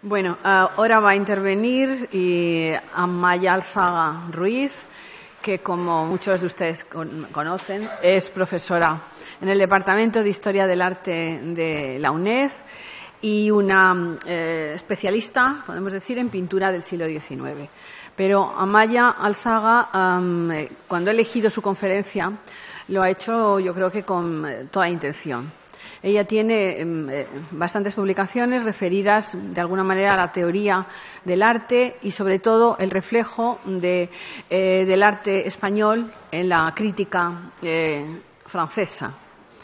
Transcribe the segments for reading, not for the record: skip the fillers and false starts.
Bueno, ahora va a intervenir Amaya Alzaga Ruiz, que como muchos de ustedes conocen, es profesora en el Departamento de Historia del Arte de la UNED y una especialista, podemos decir, en pintura del siglo XIX. Pero Amaya Alzaga, cuando ha elegido su conferencia, lo ha hecho, yo creo que con toda intención. Ella tiene bastantes publicaciones referidas, de alguna manera, a la teoría del arte y, sobre todo, el reflejo del arte español en la crítica francesa.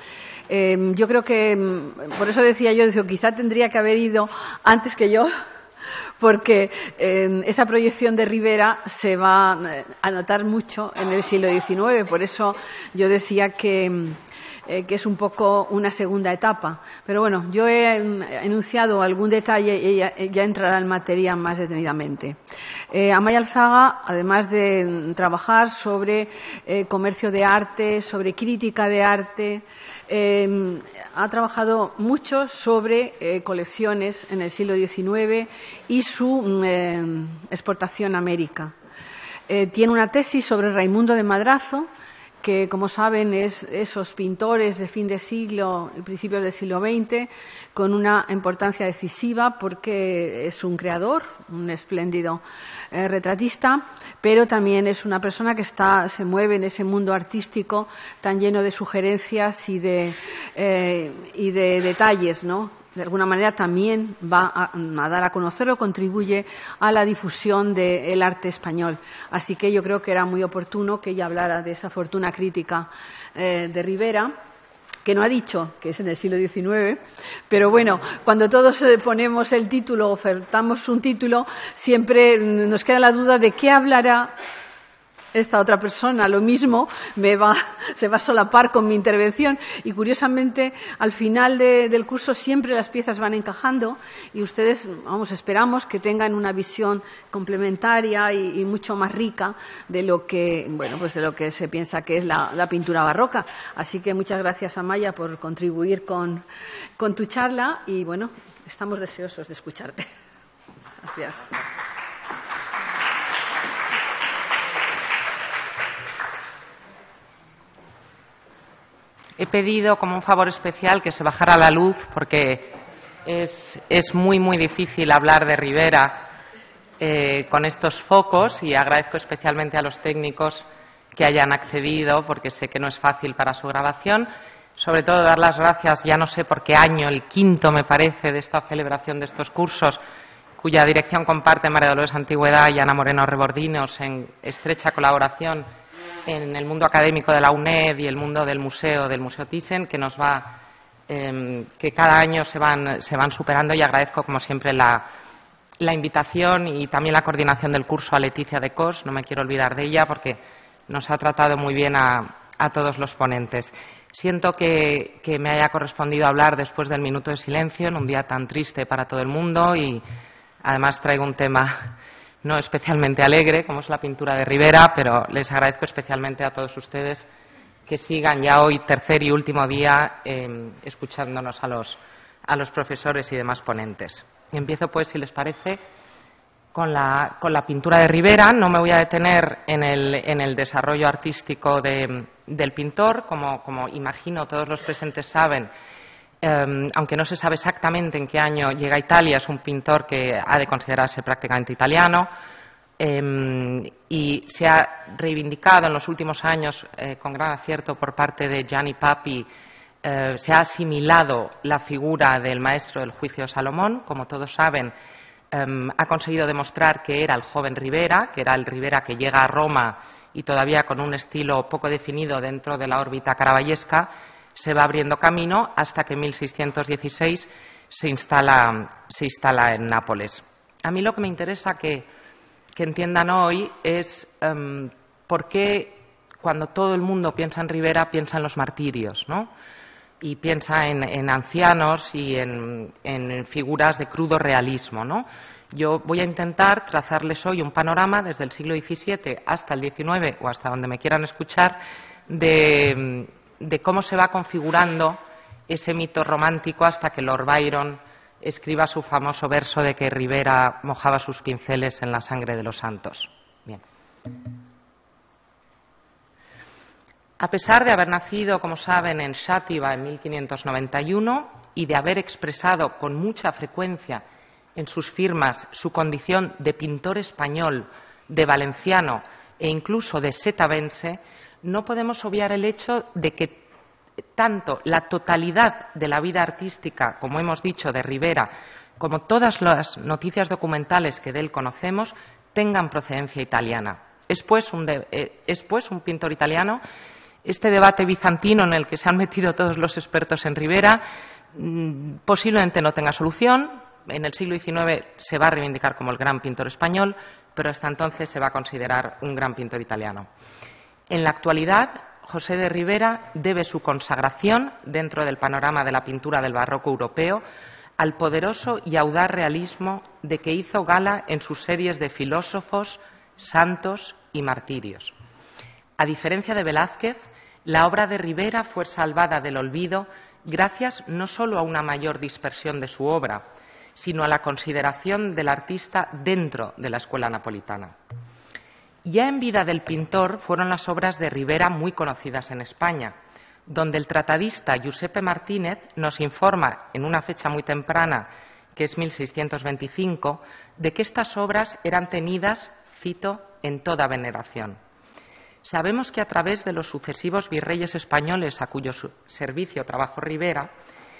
Yo creo que, por eso decía yo, quizá tendría que haber ido antes que yo, porque esa proyección de Rivera se va a notar mucho en el siglo XIX. Por eso yo decía que es un poco una segunda etapa. Pero bueno, yo he enunciado algún detalle y ella entrará en materia más detenidamente. Amaya Alzaga, además de trabajar sobre comercio de arte, sobre crítica de arte, ha trabajado mucho sobre colecciones en el siglo XIX y su exportación a América. Tiene una tesis sobre Raimundo de Madrazo, que, como saben, es esos pintores de fin de siglo y principios del siglo XX, con una importancia decisiva porque es un creador, un espléndido retratista, pero también es una persona que se mueve en ese mundo artístico tan lleno de sugerencias y de detalles, ¿no? De alguna manera también va a dar a conocer o contribuye a la difusión del arte español. Así que yo creo que era muy oportuno que ella hablara de esa fortuna crítica de Rivera, que no ha dicho que es en el siglo XIX, pero bueno, cuando todos ponemos el título, ofertamos un título, siempre nos queda la duda de qué hablará esta otra persona. Lo mismo se va a solapar con mi intervención y, curiosamente, al final del curso siempre las piezas van encajando y ustedes, esperamos que tengan una visión complementaria y mucho más rica de lo que, de lo que se piensa que es la pintura barroca. Así que muchas gracias, Amaya, por contribuir con tu charla y, estamos deseosos de escucharte. Gracias. He pedido como un favor especial que se bajara la luz porque es muy, muy difícil hablar de Rivera con estos focos y agradezco especialmente a los técnicos que hayan accedido porque sé que no es fácil para su grabación. Sobre todo dar las gracias, ya no sé por qué año, el quinto me parece, de esta celebración de estos cursos, cuya dirección comparte María Dolores Antigüedad y Ana Moreno Rebordinos en estrecha colaboración en el mundo académico de la UNED y el mundo del Museo Thyssen, que cada año se van superando, y agradezco, como siempre, la invitación y también la coordinación del curso a Leticia de Cos. No me quiero olvidar de ella porque nos ha tratado muy bien a todos los ponentes. Siento que me haya correspondido hablar después del minuto de silencio en un día tan triste para todo el mundo y además traigo un tema no especialmente alegre, como es la pintura de Rivera, pero les agradezco especialmente a todos ustedes que sigan ya hoy, tercer y último día, escuchándonos a los profesores y demás ponentes. Empiezo, pues, si les parece, con la pintura de Rivera. No me voy a detener en el desarrollo artístico del pintor. Como imagino todos los presentes saben, aunque no se sabe exactamente en qué año llega a Italia, es un pintor que ha de considerarse prácticamente italiano y se ha reivindicado en los últimos años con gran acierto por parte de Gianni Papi. Se ha asimilado la figura del maestro del juicio de Salomón. Como todos saben, ha conseguido demostrar que era el joven Rivera, que era el Rivera que llega a Roma y todavía con un estilo poco definido dentro de la órbita caravallesca se va abriendo camino hasta que en 1616 se instala en Nápoles. A mí lo que me interesa que entiendan hoy es por qué, cuando todo el mundo piensa en Rivera, piensa en los martirios, ¿no? Y piensa en ancianos y en figuras de crudo realismo, ¿no? Yo voy a intentar trazarles hoy un panorama desde el siglo XVII hasta el XIX, o hasta donde me quieran escuchar, de cómo se va configurando ese mito romántico hasta que Lord Byron escriba su famoso verso de que Rivera mojaba sus pinceles en la sangre de los santos. Bien. A pesar de haber nacido, como saben, en Xàtiva en 1591 y de haber expresado con mucha frecuencia en sus firmas su condición de pintor español, de valenciano e incluso de setavense, no podemos obviar el hecho de que tanto la totalidad de la vida artística, como hemos dicho, de Rivera, como todas las noticias documentales que de él conocemos, tengan procedencia italiana. Es pues un pintor italiano. Este debate bizantino en el que se han metido todos los expertos en Rivera posiblemente no tenga solución. En el siglo XIX se va a reivindicar como el gran pintor español, pero hasta entonces se va a considerar un gran pintor italiano. En la actualidad, José de Rivera debe su consagración dentro del panorama de la pintura del barroco europeo al poderoso y audaz realismo de que hizo gala en sus series de filósofos, santos y martirios. A diferencia de Velázquez, la obra de Rivera fue salvada del olvido gracias no solo a una mayor dispersión de su obra, sino a la consideración del artista dentro de la escuela napolitana. Ya en vida del pintor fueron las obras de Rivera muy conocidas en España, donde el tratadista Giuseppe Martínez nos informa en una fecha muy temprana, que es 1625, de que estas obras eran tenidas, cito, en toda veneración. Sabemos que a través de los sucesivos virreyes españoles a cuyo servicio trabajó Rivera,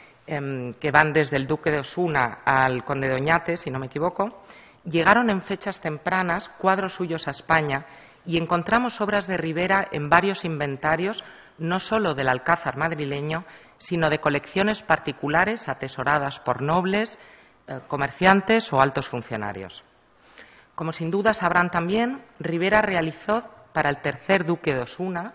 que van desde el duque de Osuna al conde de Oñate, si no me equivoco, llegaron en fechas tempranas cuadros suyos a España y encontramos obras de Rivera en varios inventarios, no solo del Alcázar madrileño, sino de colecciones particulares atesoradas por nobles, comerciantes o altos funcionarios. Como sin duda sabrán también, Rivera realizó para el tercer duque de Osuna,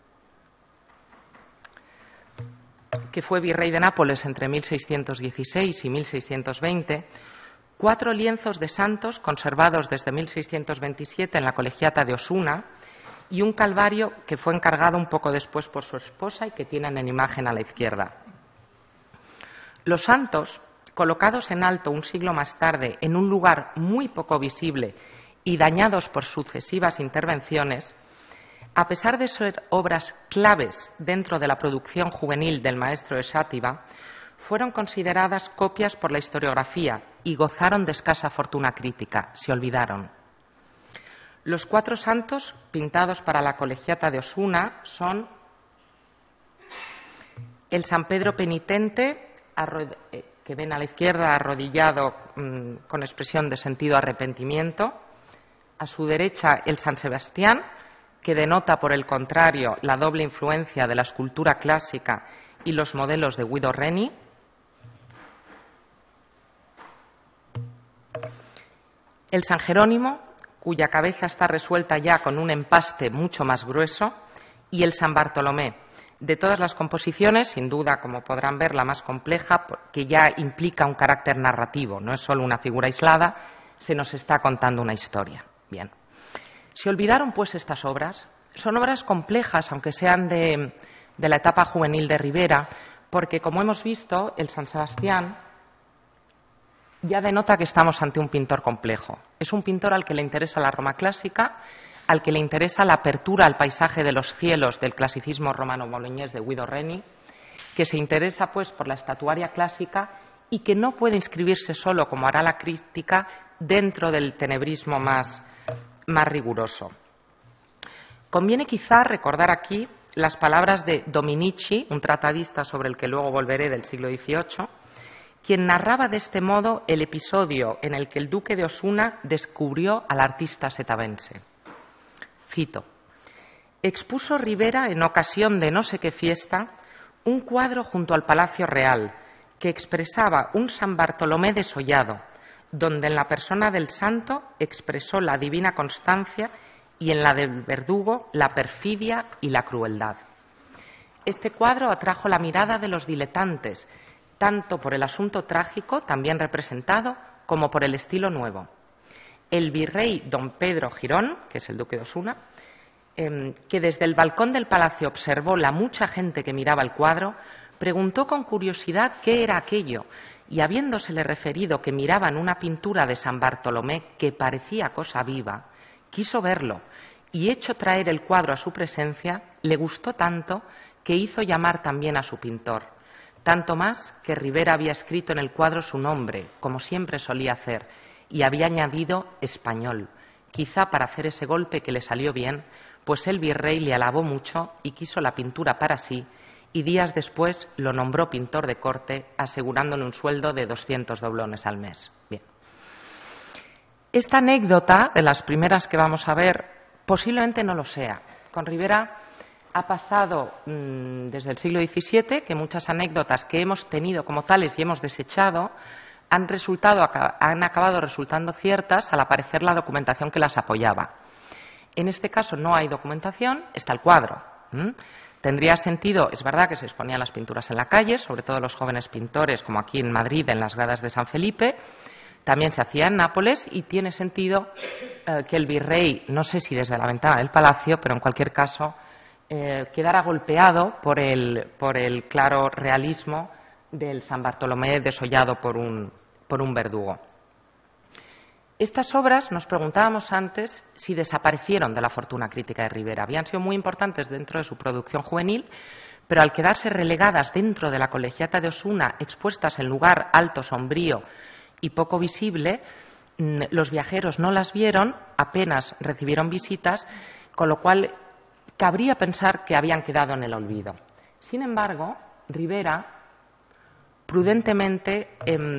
que fue virrey de Nápoles entre 1616 y 1620, 4 lienzos de santos conservados desde 1627 en la colegiata de Osuna y un calvario que fue encargado un poco después por su esposa y que tienen en imagen a la izquierda. Los santos, colocados en alto un siglo más tarde en un lugar muy poco visible y dañados por sucesivas intervenciones, a pesar de ser obras claves dentro de la producción juvenil del maestro de Xàtiva, fueron consideradas copias por la historiografía y gozaron de escasa fortuna crítica, se olvidaron. Los 4 santos pintados para la colegiata de Osuna son el San Pedro penitente, que ven a la izquierda arrodillado con expresión de sentido arrepentimiento, a su derecha el San Sebastián, que denota, por el contrario, la doble influencia de la escultura clásica y los modelos de Guido Reni, el San Jerónimo, cuya cabeza está resuelta ya con un empaste mucho más grueso, y el San Bartolomé. De todas las composiciones, sin duda, como podrán ver, la más compleja, que ya implica un carácter narrativo, no es solo una figura aislada, se nos está contando una historia. Bien. Se olvidaron, pues, estas obras. Son obras complejas, aunque sean de la etapa juvenil de Rivera, porque, como hemos visto, el San Sebastián ya denota que estamos ante un pintor complejo. Es un pintor al que le interesa la Roma clásica, al que le interesa la apertura al paisaje de los cielos del clasicismo romano-boloñés de Guido Reni, que se interesa, pues, por la estatuaria clásica y que no puede inscribirse solo, como hará la crítica, dentro del tenebrismo más riguroso. Conviene quizá recordar aquí las palabras de Dominici, un tratadista sobre el que luego volveré del siglo XVIII, quien narraba de este modo el episodio en el que el duque de Osuna descubrió al artista setavense. Cito: expuso Rivera en ocasión de no sé qué fiesta un cuadro junto al Palacio Real que expresaba un San Bartolomé desollado, donde en la persona del santo expresó la divina constancia y en la del verdugo la perfidia y la crueldad. Este cuadro atrajo la mirada de los diletantes, tanto por el asunto trágico, también representado, como por el estilo nuevo. El virrey don Pedro Girón, que es el duque de Osuna, que desde el balcón del palacio observó la mucha gente que miraba el cuadro, preguntó con curiosidad qué era aquello y habiéndosele referido que miraban una pintura de San Bartolomé que parecía cosa viva, quiso verlo y, hecho traer el cuadro a su presencia, le gustó tanto que hizo llamar también a su pintor, tanto más que Ribera había escrito en el cuadro su nombre, como siempre solía hacer, y había añadido español, quizá para hacer ese golpe que le salió bien, pues el virrey le alabó mucho y quiso la pintura para sí, y días después lo nombró pintor de corte, asegurándole un sueldo de 200 doblones al mes. Bien. Esta anécdota, de las primeras que vamos a ver, posiblemente no lo sea. Con Ribera ha pasado desde el siglo XVII que muchas anécdotas que hemos tenido como tales y hemos desechado han acabado resultando ciertas al aparecer la documentación que las apoyaba. En este caso no hay documentación, está el cuadro. Tendría sentido, es verdad que se exponían las pinturas en la calle, sobre todo los jóvenes pintores, como aquí en Madrid, en las gradas de San Felipe. También se hacía en Nápoles y tiene sentido que el virrey, no sé si desde la ventana del palacio, pero en cualquier caso, quedara golpeado por el claro realismo del San Bartolomé desollado por un verdugo. Estas obras, nos preguntábamos antes si desaparecieron de la fortuna crítica de Ribera. Habían sido muy importantes dentro de su producción juvenil, pero al quedarse relegadas dentro de la Colegiata de Osuna, expuestas en lugar alto, sombrío y poco visible, los viajeros no las vieron, apenas recibieron visitas, con lo cual cabría pensar que habían quedado en el olvido. Sin embargo, Ribera prudentemente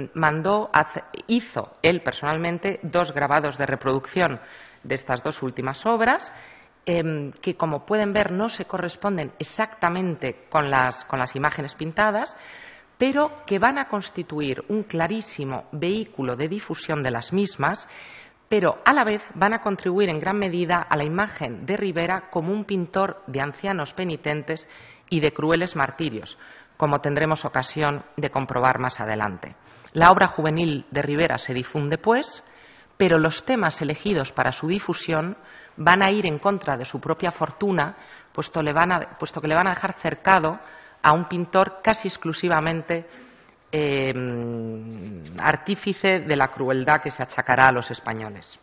hizo él personalmente 2 grabados de reproducción de estas 2 últimas obras, que, como pueden ver, no se corresponden exactamente con las imágenes pintadas, pero que van a constituir un clarísimo vehículo de difusión de las mismas, pero a la vez van a contribuir en gran medida a la imagen de Ribera como un pintor de ancianos penitentes y de crueles martirios, como tendremos ocasión de comprobar más adelante. La obra juvenil de Ribera se difunde, pues, pero los temas elegidos para su difusión van a ir en contra de su propia fortuna, puesto que le van a dejar cercado a un pintor casi exclusivamente artífice de la crueldad que se achacará a los españoles.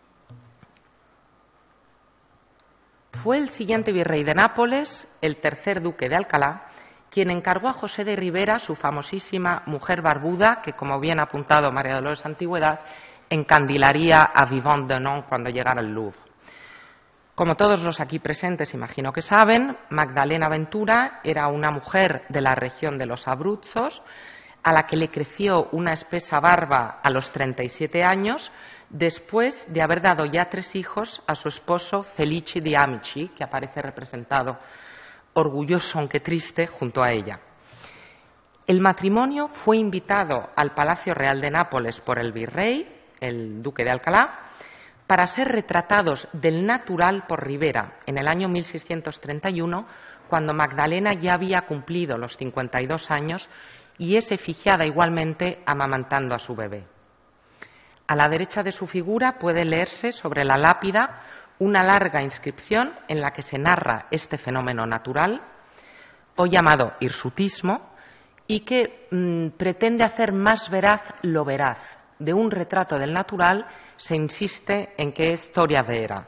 Fue el siguiente virrey de Nápoles, el tercer duque de Alcalá, quien encargó a José de Ribera su famosísima Mujer Barbuda, que, como bien ha apuntado María Dolores Antigüedad, encandilaría a Vivant Denon cuando llegara al Louvre. Como todos los aquí presentes imagino que saben, Magdalena Ventura era una mujer de la región de los Abruzzos, a la que le creció una espesa barba a los 37 años, después de haber dado ya 3 hijos a su esposo Felice di Amici, que aparece representado orgulloso aunque triste junto a ella. El matrimonio fue invitado al Palacio Real de Nápoles por el virrey, el duque de Alcalá, para ser retratados del natural por Ribera en el año 1631, cuando Magdalena ya había cumplido los 52 años y es efigiada igualmente amamantando a su bebé. A la derecha de su figura puede leerse sobre la lápida una larga inscripción en la que se narra este fenómeno natural, hoy llamado hirsutismo, y que pretende hacer más veraz lo veraz. De un retrato del natural se insiste en que es storia vera.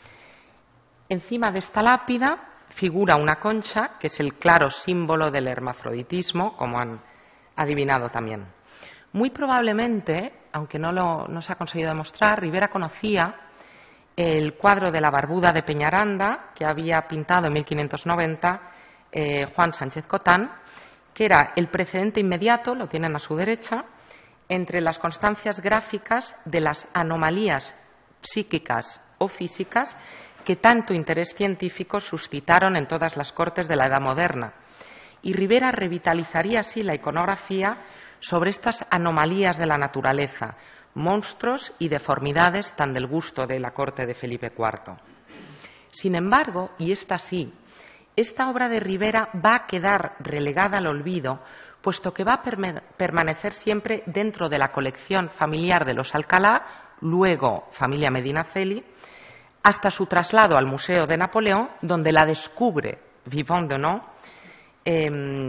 Encima de esta lápida figura una concha, que es el claro símbolo del hermafroditismo, como han adivinado también. Muy probablemente, aunque no se ha conseguido demostrar, Ribera conocía el cuadro de la Barbuda de Peñaranda, que había pintado en 1590 Juan Sánchez Cotán, que era el precedente inmediato, lo tienen a su derecha, entre las constancias gráficas de las anomalías psíquicas o físicas que tanto interés científico suscitaron en todas las cortes de la Edad Moderna. Y Ribera revitalizaría así la iconografía sobre estas anomalías de la naturaleza, monstruos y deformidades tan del gusto de la corte de Felipe IV. Sin embargo, y esta sí, esta obra de Ribera va a quedar relegada al olvido, puesto que va a permanecer siempre dentro de la colección familiar de los Alcalá, luego familia Medinaceli, hasta su traslado al Museo de Napoleón, donde la descubre Vivant Denon,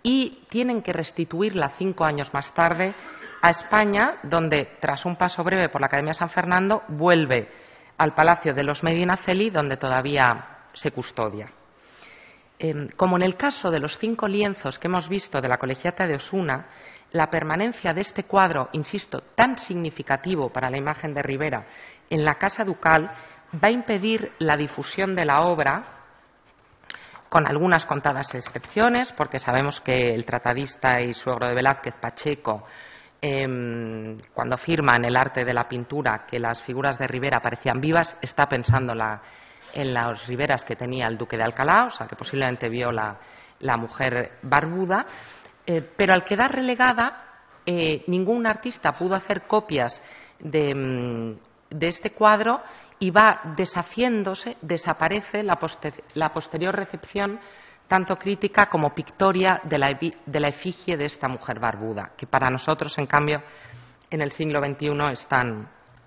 y tienen que restituirla 5 años más tarde a España, donde, tras un paso breve por la Academia San Fernando, vuelve al Palacio de los Medinaceli, donde todavía se custodia. Como en el caso de los 5 lienzos que hemos visto de la Colegiata de Osuna, la permanencia de este cuadro, insisto, tan significativo para la imagen de Ribera en la Casa Ducal, va a impedir la difusión de la obra, con algunas contadas excepciones, porque sabemos que el tratadista y suegro de Velázquez, Pacheco, cuando firma en el arte de la pintura que las figuras de Ribera parecían vivas, está pensando en las riberas que tenía el duque de Alcalá, o sea, que posiblemente vio la mujer barbuda, pero al quedar relegada, ningún artista pudo hacer copias de este cuadro y va deshaciéndose, desaparece la posterior recepción, tanto crítica como pictoria, de la efigie de esta mujer barbuda, que para nosotros, en cambio, en el siglo XXI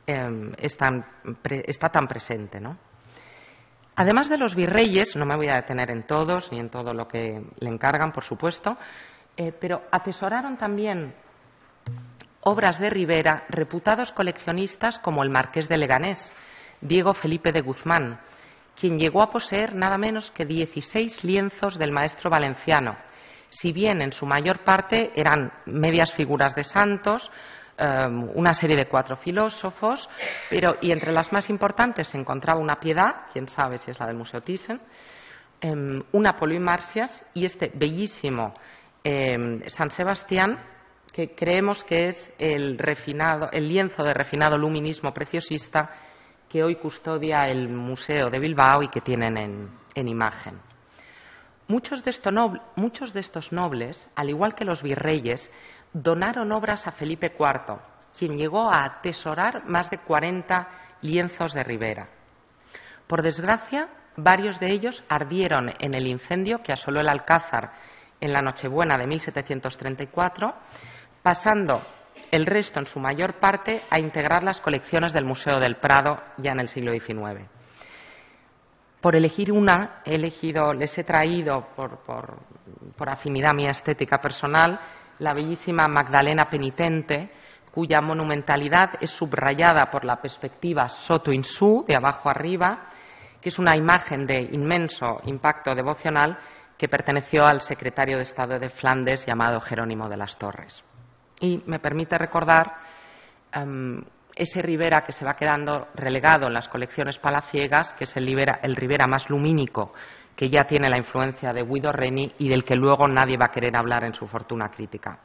está tan presente, ¿no? Además de los virreyes, no me voy a detener en todos ni en todo lo que le encargan, por supuesto, pero atesoraron también obras de Ribera reputados coleccionistas como el marqués de Leganés, Diego Felipe de Guzmán, quien llegó a poseer nada menos que 16 lienzos del maestro valenciano, si bien en su mayor parte eran medias figuras de santos, una serie de 4 filósofos, y entre las más importantes se encontraba una Piedad, quién sabe si es la del Museo Thyssen, un Apolo y Marcias y este bellísimo San Sebastián, que creemos que es el lienzo de refinado luminismo preciosista que hoy custodia el Museo de Bilbao y que tienen en imagen. Muchos de estos nobles, al igual que los virreyes, donaron obras a Felipe IV, quien llegó a atesorar más de 40 lienzos de Ribera. Por desgracia, varios de ellos ardieron en el incendio que asoló el Alcázar en la Nochebuena de 1734, pasando el resto, en su mayor parte, a integrar las colecciones del Museo del Prado ya en el siglo XIX. Por elegir una, les he traído, por afinidad mía estética personal, la bellísima Magdalena Penitente, cuya monumentalidad es subrayada por la perspectiva Soto in Su, de abajo arriba, que es una imagen de inmenso impacto devocional que perteneció al secretario de Estado de Flandes llamado Jerónimo de las Torres. Y me permite recordar ese Ribera que se va quedando relegado en las colecciones palaciegas, que es el Ribera más lumínico, que ya tiene la influencia de Guido Reni y del que luego nadie va a querer hablar en su fortuna crítica.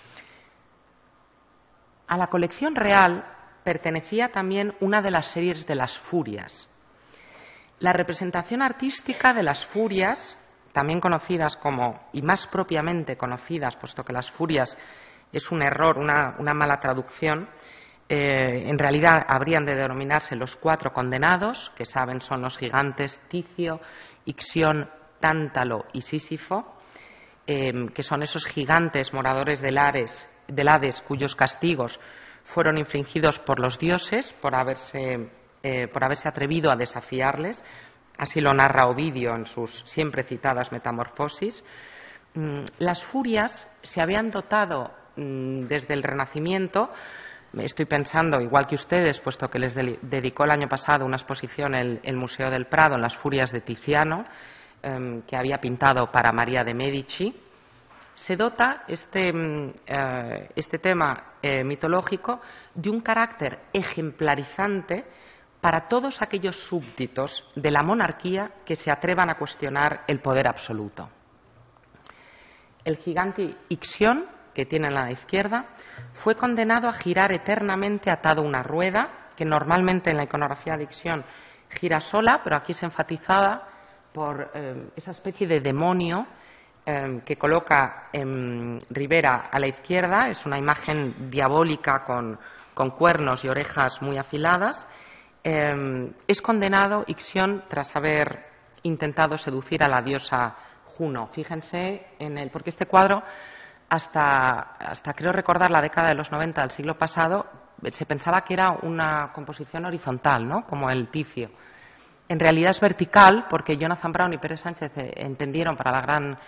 A la colección real pertenecía también una de las series de las Furias. La representación artística de las Furias, también conocidas como, y más propiamente conocidas, puesto que las Furias es un error, una mala traducción, en realidad habrían de denominarse los 4 condenados, que saben son los gigantes Ticio, Ixión, Tántalo y Sísifo, que son esos gigantes moradores del Hades cuyos castigos fueron infligidos por los dioses por haberse atrevido a desafiarles. Así lo narra Ovidio en sus siempre citadas Metamorfosis. Las Furias se habían dotado desde el Renacimiento, estoy pensando, igual que ustedes, puesto que les dedicó el año pasado una exposición el Museo del Prado en las Furias de Tiziano, que había pintado para María de Medici, se dota este tema mitológico de un carácter ejemplarizante para todos aquellos súbditos de la monarquía que se atrevan a cuestionar el poder absoluto. El gigante Ixión, que tienen a la izquierda, fue condenado a girar eternamente atado a una rueda, que normalmente en la iconografía de Ixión gira sola, pero aquí se enfatizaba por esa especie de demonio que coloca Ribera a la izquierda. Es una imagen diabólica con cuernos y orejas muy afiladas. Es condenado Ixión tras haber intentado seducir a la diosa Juno. Fíjense porque este cuadro, hasta creo recordar la década de los 90 del siglo pasado, se pensaba que era una composición horizontal, ¿no?, como el Ticio. En realidad es vertical, porque Jonathan Brown y Pérez Sánchez entendieron, para la gran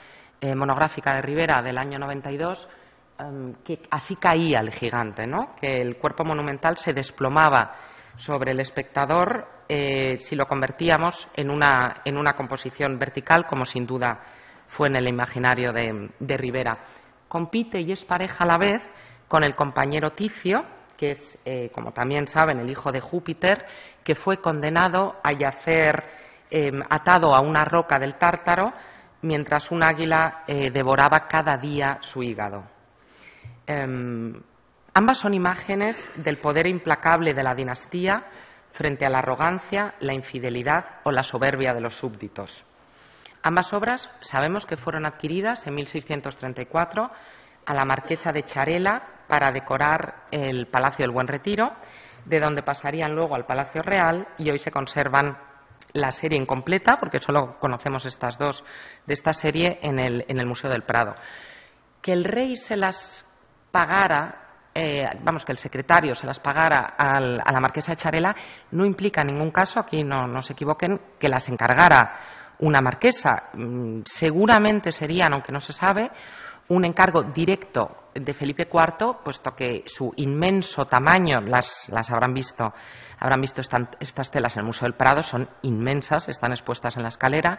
monográfica de Rivera del año 92, que así caía el gigante, ¿no? Que el cuerpo monumental se desplomaba sobre el espectador si lo convertíamos en una composición vertical, como sin duda fue en el imaginario de Rivera. Compite y es pareja a la vez con el compañero Ticio, que es, como también saben, el hijo de Júpiter, que fue condenado a yacer atado a una roca del Tártaro mientras un águila devoraba cada día su hígado. Ambas son imágenes del poder implacable de la dinastía frente a la arrogancia, la infidelidad o la soberbia de los súbditos. Ambas obras sabemos que fueron adquiridas en 1634 a la marquesa de Charela para decorar el Palacio del Buen Retiro, de donde pasarían luego al Palacio Real, y hoy se conservan la serie incompleta, porque solo conocemos estas dos de esta serie, en el Museo del Prado. Que el rey se las pagara, que el secretario se las pagara a la marquesa de Charela, no implica en ningún caso, aquí no se equivoquen, que las encargara una marquesa. Seguramente serían, aunque no se sabe, un encargo directo de Felipe IV, puesto que su inmenso tamaño, las habrán visto estas telas en el Museo del Prado, son inmensas, están expuestas en la escalera.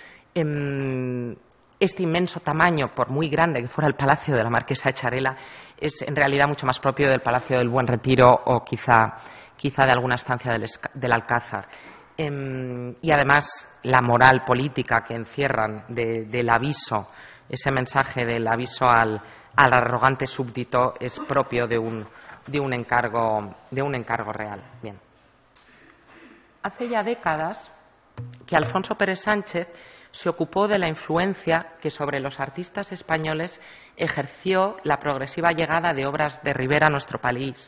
Este inmenso tamaño, por muy grande que fuera el palacio de la marquesa de Charela, es en realidad mucho más propio del Palacio del Buen Retiro o quizá de alguna estancia del Alcázar. Y además la moral política que encierran del aviso, ese mensaje del aviso al arrogante súbdito, es propio de un encargo real. Bien. Hace ya décadas que Alfonso Pérez Sánchez se ocupó de la influencia que sobre los artistas españoles ejerció la progresiva llegada de obras de Rivera a nuestro país,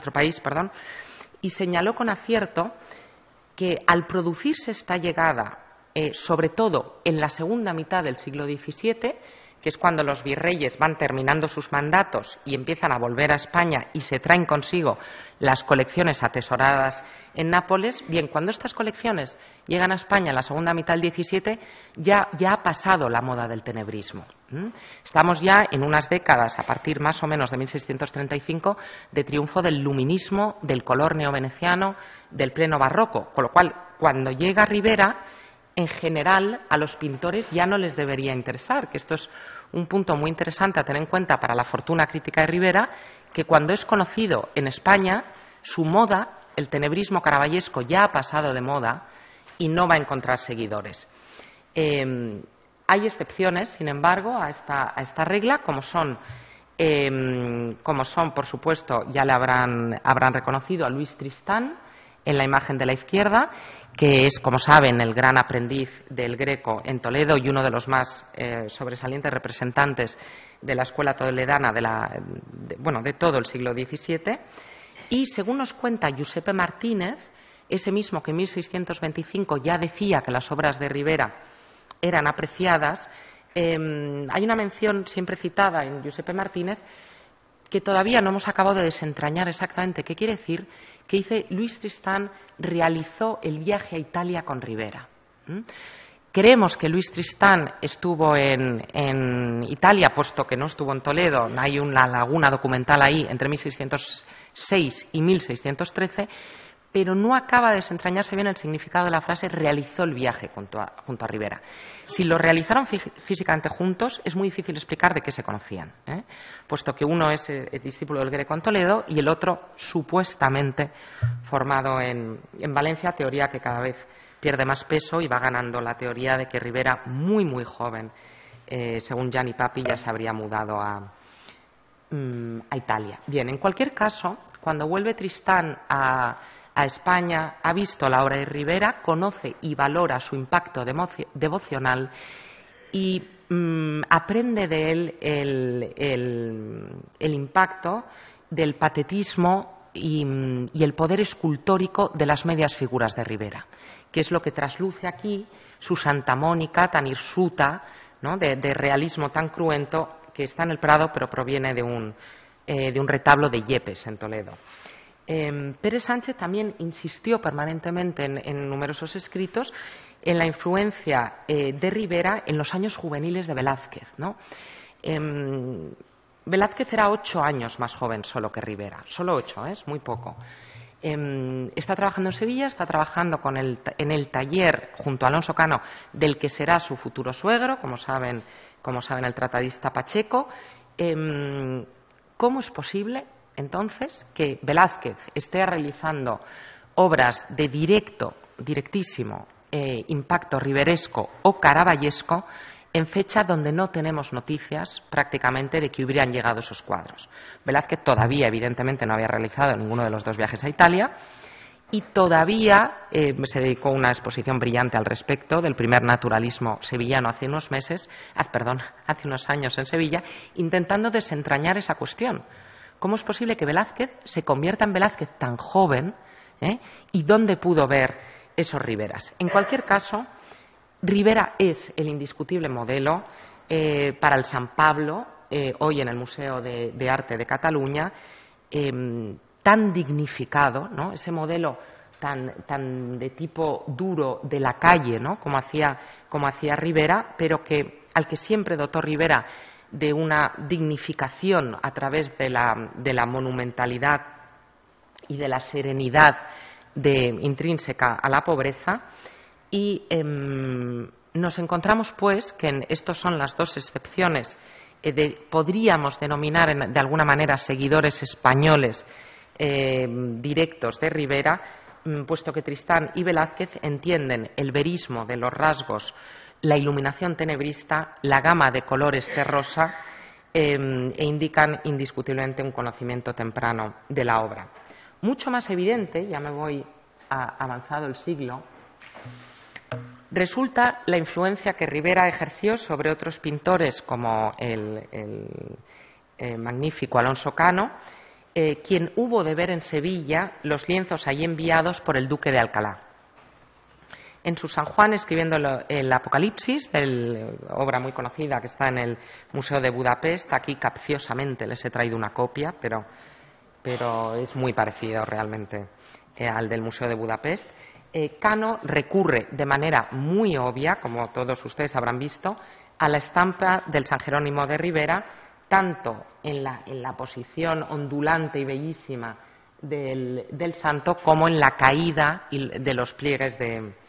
y señaló con acierto que al producirse esta llegada, sobre todo en la segunda mitad del siglo XVII, que es cuando los virreyes van terminando sus mandatos y empiezan a volver a España y se traen consigo las colecciones atesoradas en Nápoles, bien, cuando estas colecciones llegan a España en la segunda mitad del XVII, ya ha pasado la moda del tenebrismo. Estamos ya en unas décadas, a partir más o menos de 1635, de triunfo del luminismo, del color neoveneciano, del pleno barroco, con lo cual, cuando llega Rivera, en general, a los pintores ya no les debería interesar, que esto es un punto muy interesante a tener en cuenta para la fortuna crítica de Rivera, que cuando es conocido en España, su moda, el tenebrismo caravallesco, ya ha pasado de moda y no va a encontrar seguidores. Hay excepciones, sin embargo, a esta regla, como son, por supuesto, ya le habrán reconocido a Luis Tristán en la imagen de la izquierda, que es, como saben, el gran aprendiz del Greco en Toledo y uno de los más sobresalientes representantes de la escuela toledana de todo el siglo XVII. Y, según nos cuenta Giuseppe Martínez, ese mismo que en 1625 ya decía que las obras de Rivera eran apreciadas, hay una mención siempre citada en Giuseppe Martínez que todavía no hemos acabado de desentrañar exactamente qué quiere decir, que dice: Luis Tristán realizó el viaje a Italia con Rivera. Creemos que Luis Tristán estuvo en Italia, puesto que no estuvo en Toledo. Hay una laguna documental ahí entre 1606 y 1613, pero no acaba de desentrañarse bien el significado de la frase realizó el viaje junto a Rivera. Si lo realizaron físicamente juntos, es muy difícil explicar de qué se conocían, puesto que uno es el discípulo del Greco en Toledo y el otro supuestamente formado en Valencia, teoría que cada vez pierde más peso y va ganando la teoría de que Rivera, muy muy joven, según Gianni Papi, ya se habría mudado a Italia. Bien, en cualquier caso, cuando vuelve Tristán a España, ha visto la obra de Rivera, conoce y valora su impacto devocional y aprende de él el impacto del patetismo y el poder escultórico de las medias figuras de Rivera, que es lo que trasluce aquí su Santa Mónica tan hirsuta, ¿no?, de realismo tan cruento, que está en el Prado, pero proviene de un retablo de Yepes en Toledo. Pérez Sánchez también insistió permanentemente en numerosos escritos en la influencia de Rivera en los años juveniles de Velázquez, ¿no? Velázquez era 8 años más joven solo que Rivera, solo 8, es muy poco. Está trabajando en Sevilla, está trabajando en el taller junto a Alonso Cano, del que será su futuro suegro, como saben el tratadista Pacheco. ¿Cómo es posible, entonces, que Velázquez esté realizando obras de directísimo impacto riveresco o caravallesco en fecha donde no tenemos noticias prácticamente de que hubieran llegado esos cuadros? Velázquez todavía, evidentemente, no había realizado ninguno de los 2 viajes a Italia y todavía se dedicó a una exposición brillante al respecto del primer naturalismo sevillano hace unos años en Sevilla, intentando desentrañar esa cuestión. ¿Cómo es posible que Velázquez se convierta en Velázquez tan joven? ¿Y dónde pudo ver esos Riveras? En cualquier caso, Rivera es el indiscutible modelo para el San Pablo, hoy en el Museo de Arte de Cataluña, tan dignificado, ¿no? Ese modelo tan de tipo duro de la calle, ¿no? como hacía Rivera, pero al que siempre dotó Rivera de una dignificación a través de la monumentalidad y de la serenidad intrínseca a la pobreza. Y nos encontramos, pues, que estos son las 2 excepciones podríamos denominar de alguna manera seguidores españoles directos de Rivera, puesto que Tristán y Velázquez entienden el verismo de los rasgos, la iluminación tenebrista, la gama de colores terrosa e indican indiscutiblemente un conocimiento temprano de la obra. Mucho más evidente, ya me voy avanzado el siglo, resulta la influencia que Rivera ejerció sobre otros pintores como el magnífico Alonso Cano, quien hubo de ver en Sevilla los lienzos allí enviados por el duque de Alcalá. En su San Juan, escribiendo el Apocalipsis, obra muy conocida que está en el Museo de Budapest, aquí capciosamente les he traído una copia, pero es muy parecido realmente al del Museo de Budapest. Cano recurre de manera muy obvia, como todos ustedes habrán visto, a la estampa del San Jerónimo de Rivera, tanto en la posición ondulante y bellísima del santo como en la caída de los pliegues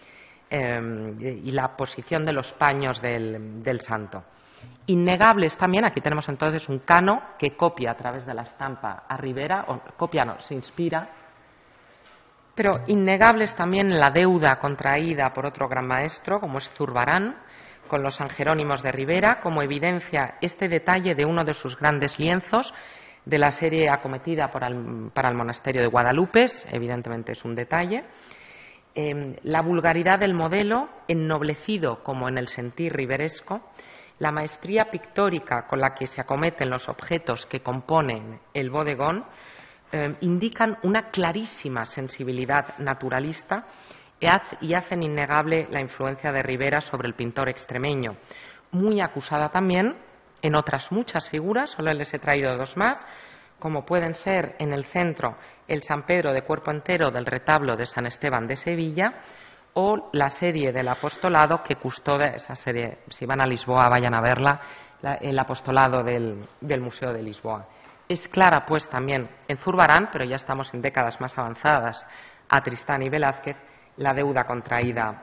y la posición de los paños del santo. Innegables también, aquí tenemos entonces un Cano que copia a través de la estampa a Rivera, se inspira, pero innegables también la deuda contraída por otro gran maestro, como es Zurbarán, con los San Jerónimos de Rivera, como evidencia este detalle de uno de sus grandes lienzos de la serie acometida para el monasterio de Guadalupe, evidentemente es un detalle. La vulgaridad del modelo, ennoblecido como en el sentir riveresco, la maestría pictórica con la que se acometen los objetos que componen el bodegón, indican una clarísima sensibilidad naturalista y hacen innegable la influencia de Rivera sobre el pintor extremeño, muy acusada también en otras muchas figuras, solo les he traído 2 más, como pueden ser en el centro el San Pedro de cuerpo entero del retablo de San Esteban de Sevilla o la serie del apostolado que custodia, esa serie, si van a Lisboa vayan a verla, el apostolado del Museo de Lisboa. Es clara, pues, también en Zurbarán, pero ya estamos en décadas más avanzadas, a Tristán y Velázquez, la deuda contraída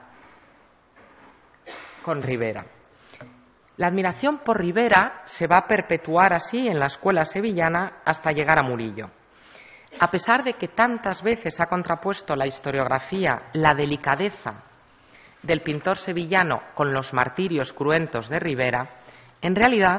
con Rivera. La admiración por Rivera se va a perpetuar así en la escuela sevillana hasta llegar a Murillo. A pesar de que tantas veces ha contrapuesto la historiografía la delicadeza del pintor sevillano con los martirios cruentos de Rivera, en realidad,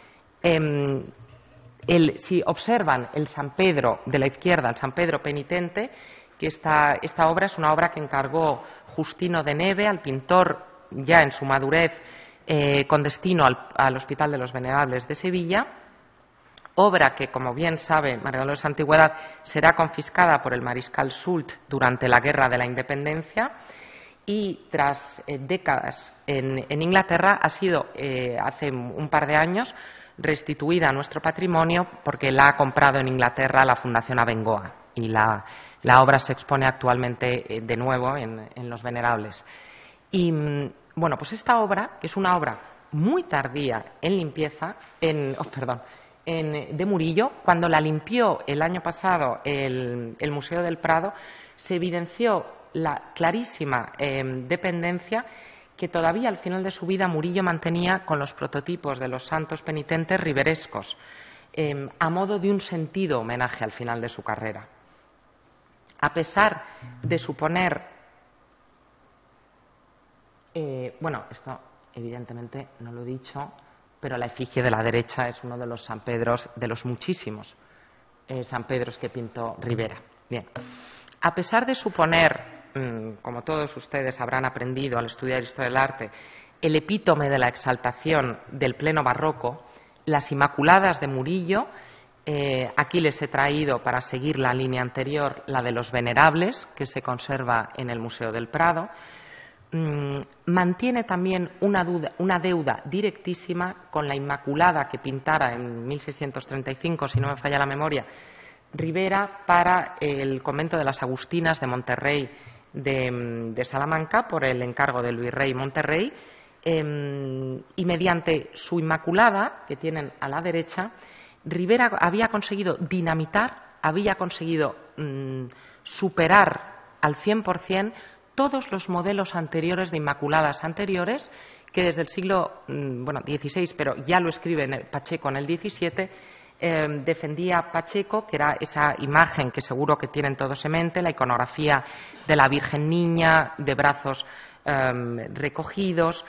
si observan el San Pedro de la izquierda, el San Pedro penitente, que esta obra es una obra que encargó Justino de Neve al pintor ya en su madurez, con destino al Hospital de los Venerables de Sevilla, obra que, como bien sabe María Dolores Antigüedad, será confiscada por el mariscal Soult durante la Guerra de la Independencia y tras décadas en Inglaterra ha sido, hace un par de años, restituida a nuestro patrimonio porque la ha comprado en Inglaterra la Fundación Abengoa y la obra se expone actualmente de nuevo en Los Venerables. Y, bueno, pues esta obra, que es una obra muy tardía en limpieza, de Murillo, cuando la limpió el año pasado el Museo del Prado, se evidenció la clarísima dependencia que todavía al final de su vida Murillo mantenía con los prototipos de los santos penitentes riberescos, a modo de un sentido homenaje al final de su carrera. A pesar de suponer, bueno, esto evidentemente no lo he dicho, pero la efigie de la derecha es uno de los San Pedros, de los muchísimos San Pedros que pintó Ribera. Bien, a pesar de suponer, como todos ustedes habrán aprendido al estudiar Historia del Arte, el epítome de la exaltación del pleno barroco, las Inmaculadas de Murillo, aquí les he traído, para seguir la línea anterior, la de los Venerables, que se conserva en el Museo del Prado, mantiene también una deuda directísima con la Inmaculada que pintara en 1635, si no me falla la memoria, Ribera para el convento de las Agustinas de Monterrey de Salamanca, por el encargo del virrey Monterrey, y mediante su Inmaculada, que tienen a la derecha, Ribera había conseguido dinamitar, había conseguido superar al 100% todos los modelos anteriores de Inmaculadas anteriores, que desde el siglo XVI, pero ya lo escribe Pacheco en el XVII, defendía Pacheco, que era esa imagen que seguro que tienen todos en mente, la iconografía de la Virgen Niña, de brazos recogidos,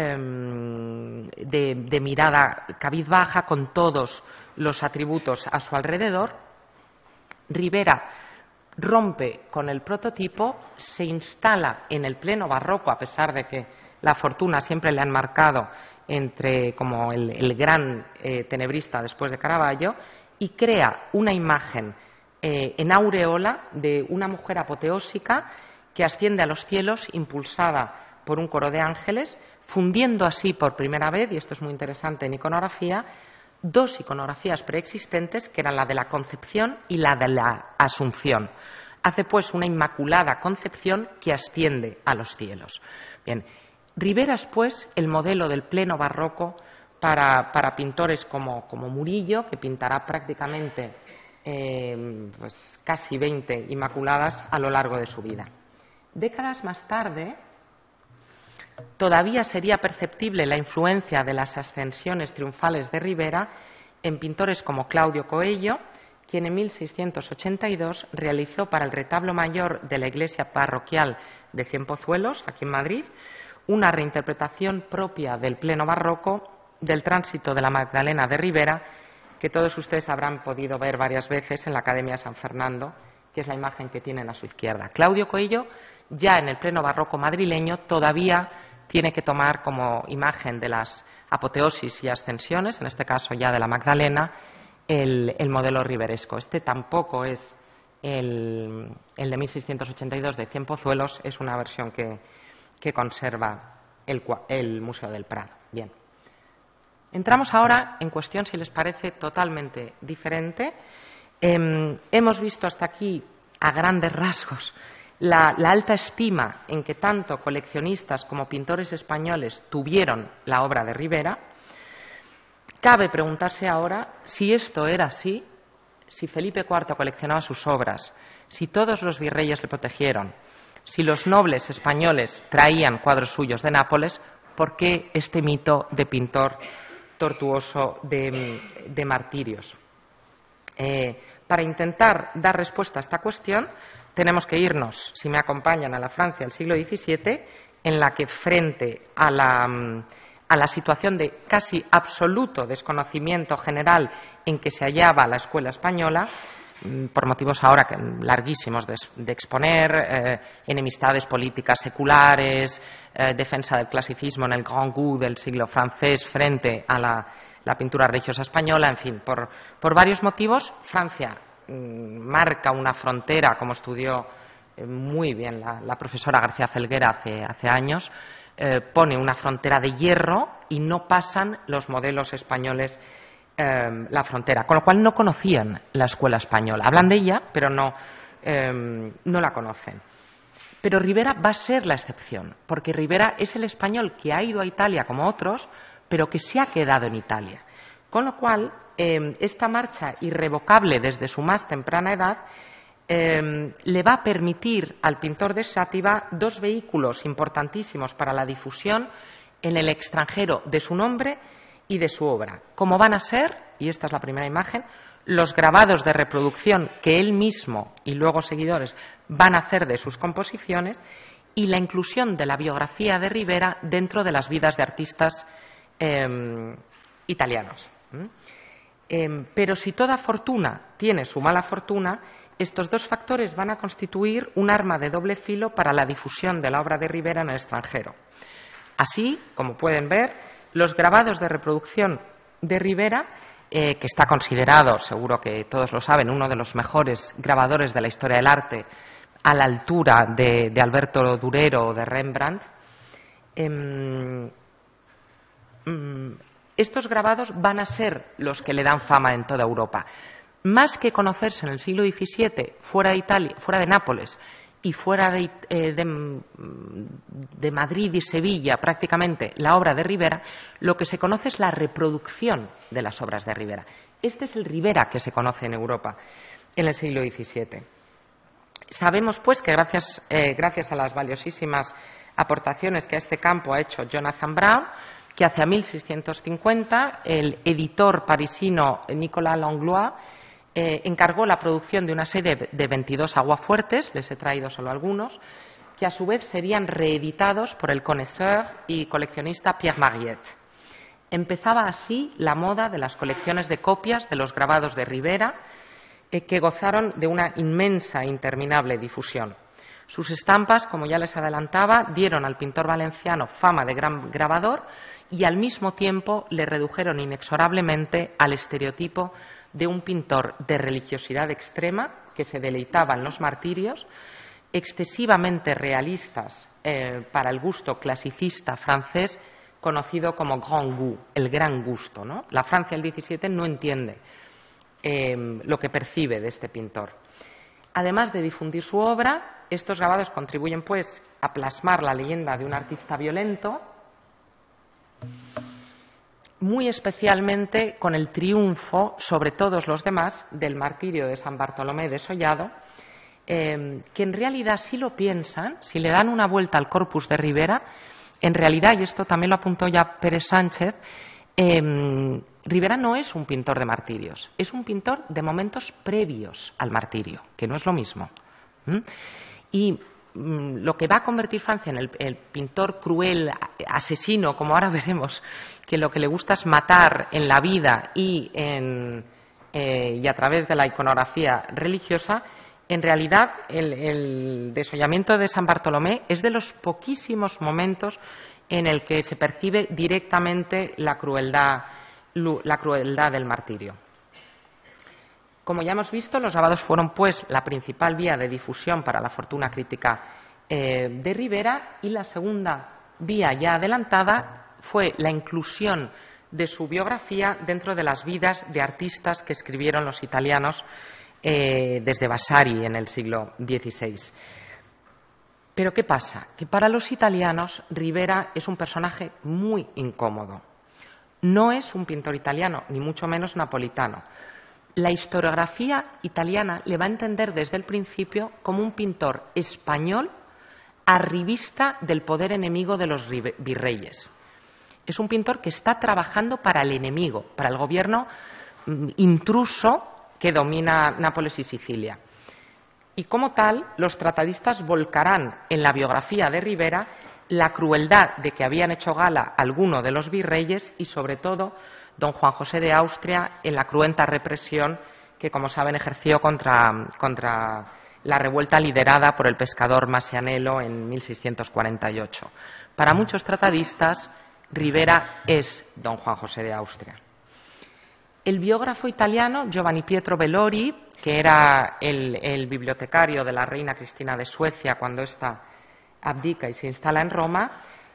de mirada cabizbaja, con todos los atributos a su alrededor. Ribera rompe con el prototipo, se instala en el pleno barroco, a pesar de que la fortuna siempre le han marcado como el gran tenebrista después de Caravaggio, y crea una imagen en aureola de una mujer apoteósica que asciende a los cielos impulsada por un coro de ángeles, fundiendo así por primera vez, y esto es muy interesante en iconografía, dos iconografías preexistentes, que eran la de la Concepción y la de la Asunción. Hace pues una Inmaculada Concepción que asciende a los cielos. Bien, Ribera es pues el modelo del pleno barroco para pintores como Murillo, que pintará prácticamente casi 20 Inmaculadas a lo largo de su vida. Décadas más tarde, todavía sería perceptible la influencia de las ascensiones triunfales de Ribera en pintores como Claudio Coello, quien en 1682 realizó para el retablo mayor de la iglesia parroquial de Cienpozuelos, aquí en Madrid, una reinterpretación propia del pleno barroco del tránsito de la Magdalena de Ribera, que todos ustedes habrán podido ver varias veces en la Academia de San Fernando, que es la imagen que tienen a su izquierda. Claudio Coello, ya en el pleno barroco madrileño, todavía tiene que tomar como imagen de las apoteosis y ascensiones, en este caso ya de la Magdalena, el modelo riberesco. Este tampoco es el de 1682 de Cienpozuelos, es una versión que conserva el Museo del Prado. Bien. Entramos ahora en cuestión, si les parece, totalmente diferente. Hemos visto hasta aquí, a grandes rasgos, la alta estima en que tanto coleccionistas como pintores españoles tuvieron la obra de Ribera. Cabe preguntarse ahora si esto era así, si Felipe IV coleccionaba sus obras, si todos los virreyes le protegieron, si los nobles españoles traían cuadros suyos de Nápoles, ¿por qué este mito de pintor tortuoso de martirios? Para intentar dar respuesta a esta cuestión, tenemos que irnos, si me acompañan, a la Francia del siglo XVII, en la que, frente a la situación de casi absoluto desconocimiento general en que se hallaba la escuela española, por motivos ahora larguísimos de exponer, enemistades políticas seculares, defensa del clasicismo en el Grand Goût del siglo francés frente a la pintura religiosa española, en fin, por varios motivos, Francia marca una frontera, como estudió muy bien la profesora García Felguera hace años, pone una frontera de hierro y no pasan los modelos españoles la frontera, con lo cual no conocían la escuela española. Hablan de ella, pero no la conocen. Pero Rivera va a ser la excepción, porque Rivera es el español que ha ido a Italia como otros, pero que se ha quedado en Italia. Con lo cual, esta marcha irrevocable desde su más temprana edad le va a permitir al pintor de Xàtiva dos vehículos importantísimos para la difusión en el extranjero de su nombre y de su obra, como van a ser, y esta es la primera imagen, los grabados de reproducción que él mismo y luego seguidores van a hacer de sus composiciones y la inclusión de la biografía de Rivera dentro de las vidas de artistas italianos. Pero si toda fortuna tiene su mala fortuna, estos dos factores van a constituir un arma de doble filo para la difusión de la obra de Rivera en el extranjero. Así, como pueden ver, los grabados de reproducción de Rivera, que está considerado, seguro que todos lo saben, uno de los mejores grabadores de la historia del arte, a la altura de Alberto Durero o de Rembrandt, estos grabados van a ser los que le dan fama en toda Europa. Más que conocerse en el siglo XVII fuera de Italia, fuera de Nápoles y fuera de Madrid y Sevilla, prácticamente la obra de Rivera, lo que se conoce es la reproducción de las obras de Rivera. Este es el Rivera que se conoce en Europa en el siglo XVII. Sabemos, pues, que gracias a las valiosísimas aportaciones que a este campo ha hecho Jonathan Brown, que hacia 1650 el editor parisino Nicolas Langlois encargó la producción de una serie de 22 aguafuertes, les he traído solo algunos, que a su vez serían reeditados por el connoisseur y coleccionista Pierre Mariette. Empezaba así la moda de las colecciones de copias de los grabados de Rivera, que gozaron de una inmensa e interminable difusión. Sus estampas, como ya les adelantaba, dieron al pintor valenciano fama de gran grabador y al mismo tiempo le redujeron inexorablemente al estereotipo de un pintor de religiosidad extrema que se deleitaba en los martirios, excesivamente realistas para el gusto clasicista francés, conocido como grand goût, el gran gusto, ¿no? La Francia del XVII no entiende lo que percibe de este pintor. Además de difundir su obra, estos grabados contribuyen, pues, a plasmar la leyenda de un artista violento, muy especialmente con el triunfo sobre todos los demás del martirio de San Bartolomé desollado, que en realidad, si lo piensan, si le dan una vuelta al corpus de Rivera, en realidad, y esto también lo apuntó ya Pérez Sánchez, Rivera no es un pintor de martirios, es un pintor de momentos previos al martirio, que no es lo mismo. Y lo que va a convertir Francia en el pintor cruel, asesino, como ahora veremos, que lo que le gusta es matar en la vida y a través de la iconografía religiosa, en realidad el desollamiento de San Bartolomé es de los poquísimos momentos en el que se percibe directamente la crueldad del martirio. Como ya hemos visto, los grabados fueron, pues, la principal vía de difusión para la fortuna crítica de Rivera, y la segunda vía ya adelantada fue la inclusión de su biografía dentro de las vidas de artistas que escribieron los italianos desde Vasari en el siglo XVI. Pero ¿qué pasa? Que para los italianos Rivera es un personaje muy incómodo. No es un pintor italiano, ni mucho menos napolitano. La historiografía italiana le va a entender desde el principio como un pintor español arribista del poder enemigo de los virreyes. Es un pintor que está trabajando para el enemigo, para el gobierno intruso que domina Nápoles y Sicilia. Y como tal, los tratadistas volcarán en la biografía de Rivera la crueldad de que habían hecho gala alguno de los virreyes y, sobre todo, don Juan José de Austria en la cruenta represión que, como saben, ejerció contra la revuelta liderada por el pescador Masianello en 1648. Para muchos tratadistas, Rivera es don Juan José de Austria. El biógrafo italiano Giovanni Pietro Bellori, que era el bibliotecario de la reina Cristina de Suecia cuando ésta abdica y se instala en Roma,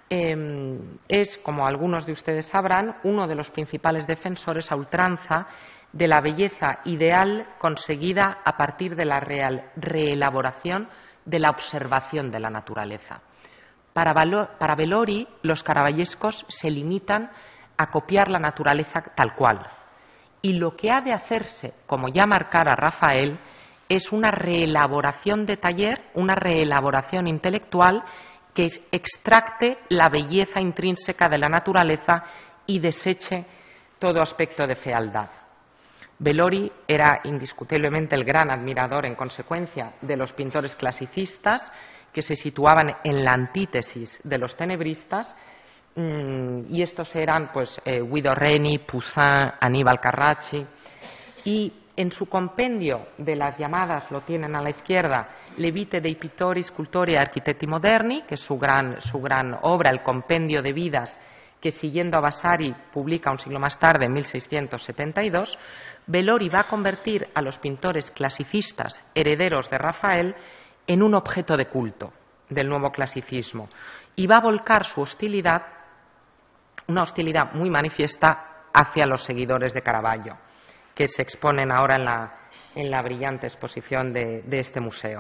es, como algunos de ustedes sabrán, uno de los principales defensores a ultranza de la belleza ideal conseguida a partir de la reelaboración de la observación de la naturaleza. Para Bellori, los caravallescos se limitan a copiar la naturaleza tal cual. Y lo que ha de hacerse, como ya marcara Rafael, es una reelaboración de taller, una reelaboración intelectual que extracte la belleza intrínseca de la naturaleza y deseche todo aspecto de fealdad. Bellori era indiscutiblemente el gran admirador, en consecuencia, de los pintores clasicistas que se situaban en la antítesis de los tenebristas, y estos eran pues, Guido Reni, Poussin, Aníbal Carracci, y en su compendio de las llamadas, lo tienen a la izquierda, Le vite dei pittori, scultori e architetti moderni, que es su gran obra, el compendio de vidas, que siguiendo a Vasari publica un siglo más tarde, en 1672, Bellori va a convertir a los pintores clasicistas, herederos de Rafael, en un objeto de culto del nuevo clasicismo, y va a volcar su hostilidad, una hostilidad muy manifiesta, hacia los seguidores de Caravaggio, que se exponen ahora en la brillante exposición de este museo.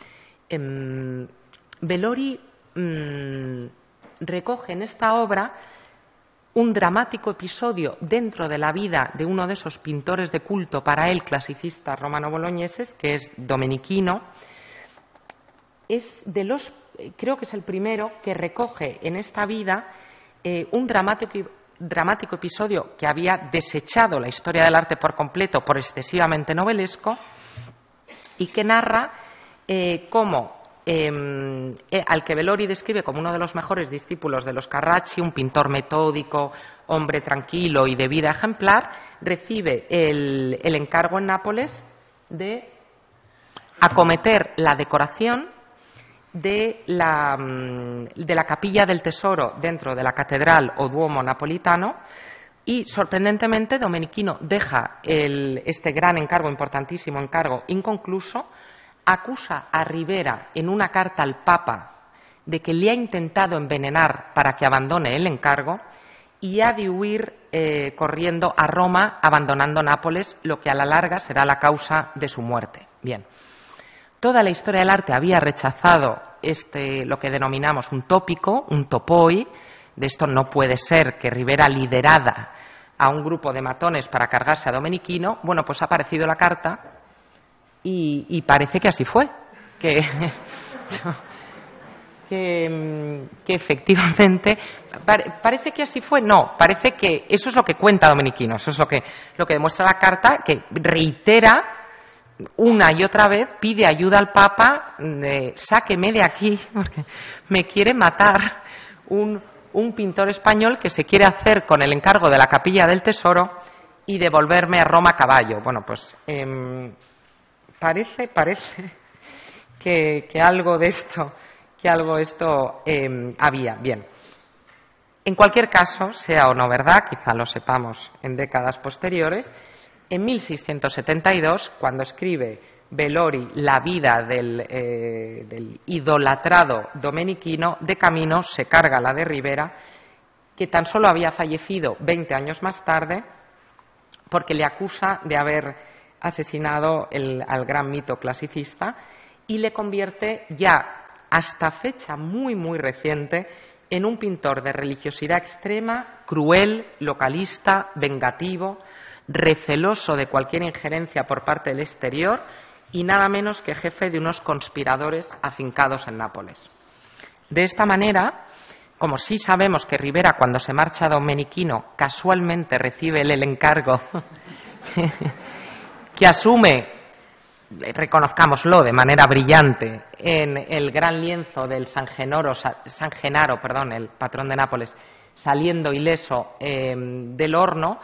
Bellori recoge en esta obra un dramático episodio dentro de la vida de uno de esos pintores de culto para él clasicistas romano-bologneses, que es Domenichino. Creo que es el primero que recoge en esta vida un dramático episodio que había desechado la historia del arte por completo por excesivamente novelesco, y que narra cómo al que Bellori describe como uno de los mejores discípulos de los Carracci, un pintor metódico, hombre tranquilo y de vida ejemplar, recibe el encargo en Nápoles de acometer la decoración de la Capilla del Tesoro dentro de la Catedral o Duomo napolitano, y sorprendentemente Domenichino deja este gran encargo, importantísimo encargo, inconcluso. Acusa a Ribera en una carta al Papa de que le ha intentado envenenar para que abandone el encargo, y ha de huir corriendo a Roma, abandonando Nápoles, lo que a la larga será la causa de su muerte. Bien. Toda la historia del arte había rechazado lo que denominamos un tópico, un topoi. De esto no puede ser que Ribera liderara a un grupo de matones para cargarse a Domenichino. Bueno, pues ha aparecido la carta y parece que así fue, que efectivamente, parece que así fue, no, parece que eso es lo que cuenta Domenichino, eso es lo que demuestra la carta, que reitera una y otra vez, pide ayuda al Papa, sáqueme de aquí, porque me quiere matar un pintor español que se quiere hacer con el encargo de la Capilla del Tesoro y devolverme a Roma a caballo. Bueno, pues parece que algo de esto había. Bien. En cualquier caso, sea o no verdad, quizá lo sepamos en décadas posteriores, en 1672, cuando escribe Bellori la vida del idolatrado Domenichino, de camino se carga la de Ribera, que tan solo había fallecido 20 años más tarde, porque le acusa de haber asesinado al gran mito clasicista, y le convierte ya hasta fecha muy, muy reciente en un pintor de religiosidad extrema, cruel, localista, vengativo, receloso de cualquier injerencia por parte del exterior y nada menos que jefe de unos conspiradores afincados en Nápoles. De esta manera, como sí sabemos que Ribera, cuando se marcha Domenichino, casualmente recibe el encargo que asume, reconozcámoslo de manera brillante, en el gran lienzo del San Genaro, el patrón de Nápoles, saliendo ileso del horno.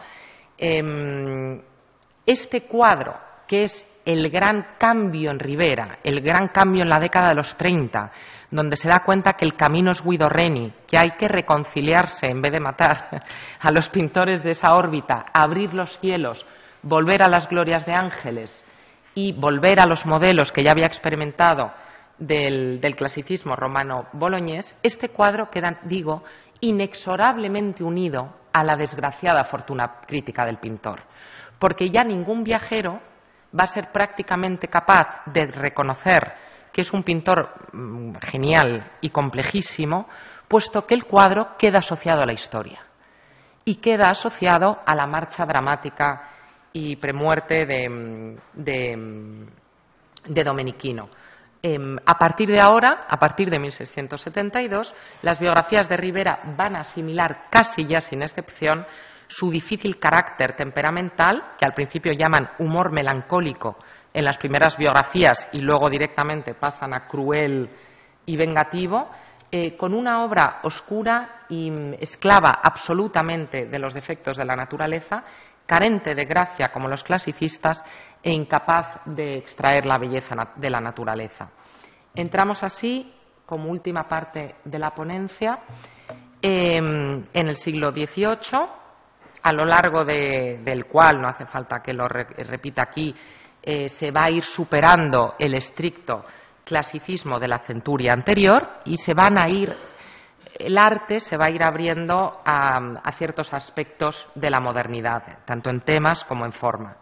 Este cuadro, que es el gran cambio en Ribera, el gran cambio en la década de los 30, donde se da cuenta que el camino es Guido Reni, que hay que reconciliarse en vez de matar a los pintores de esa órbita, abrir los cielos, volver a las glorias de ángeles y volver a los modelos que ya había experimentado del clasicismo romano-boloñés. Este cuadro queda, digo, inexorablemente unido a la desgraciada fortuna crítica del pintor, porque ya ningún viajero va a ser prácticamente capaz de reconocer que es un pintor genial y complejísimo, puesto que el cuadro queda asociado a la historia y queda asociado a la marcha dramática y premuerte de Domenichino. A partir de ahora, a partir de 1672, las biografías de Ribera van a asimilar casi ya sin excepción su difícil carácter temperamental, que al principio llaman humor melancólico en las primeras biografías y luego directamente pasan a cruel y vengativo, con una obra oscura y esclava absolutamente de los defectos de la naturaleza, carente de gracia como los clasicistas e incapaz de extraer la belleza de la naturaleza. Entramos así, como última parte de la ponencia, en el siglo XVIII, a lo largo del cual, no hace falta que lo repita aquí, se va a ir superando el estricto clasicismo de la centuria anterior y el arte se va a ir abriendo a ciertos aspectos de la modernidad, tanto en temas como en forma.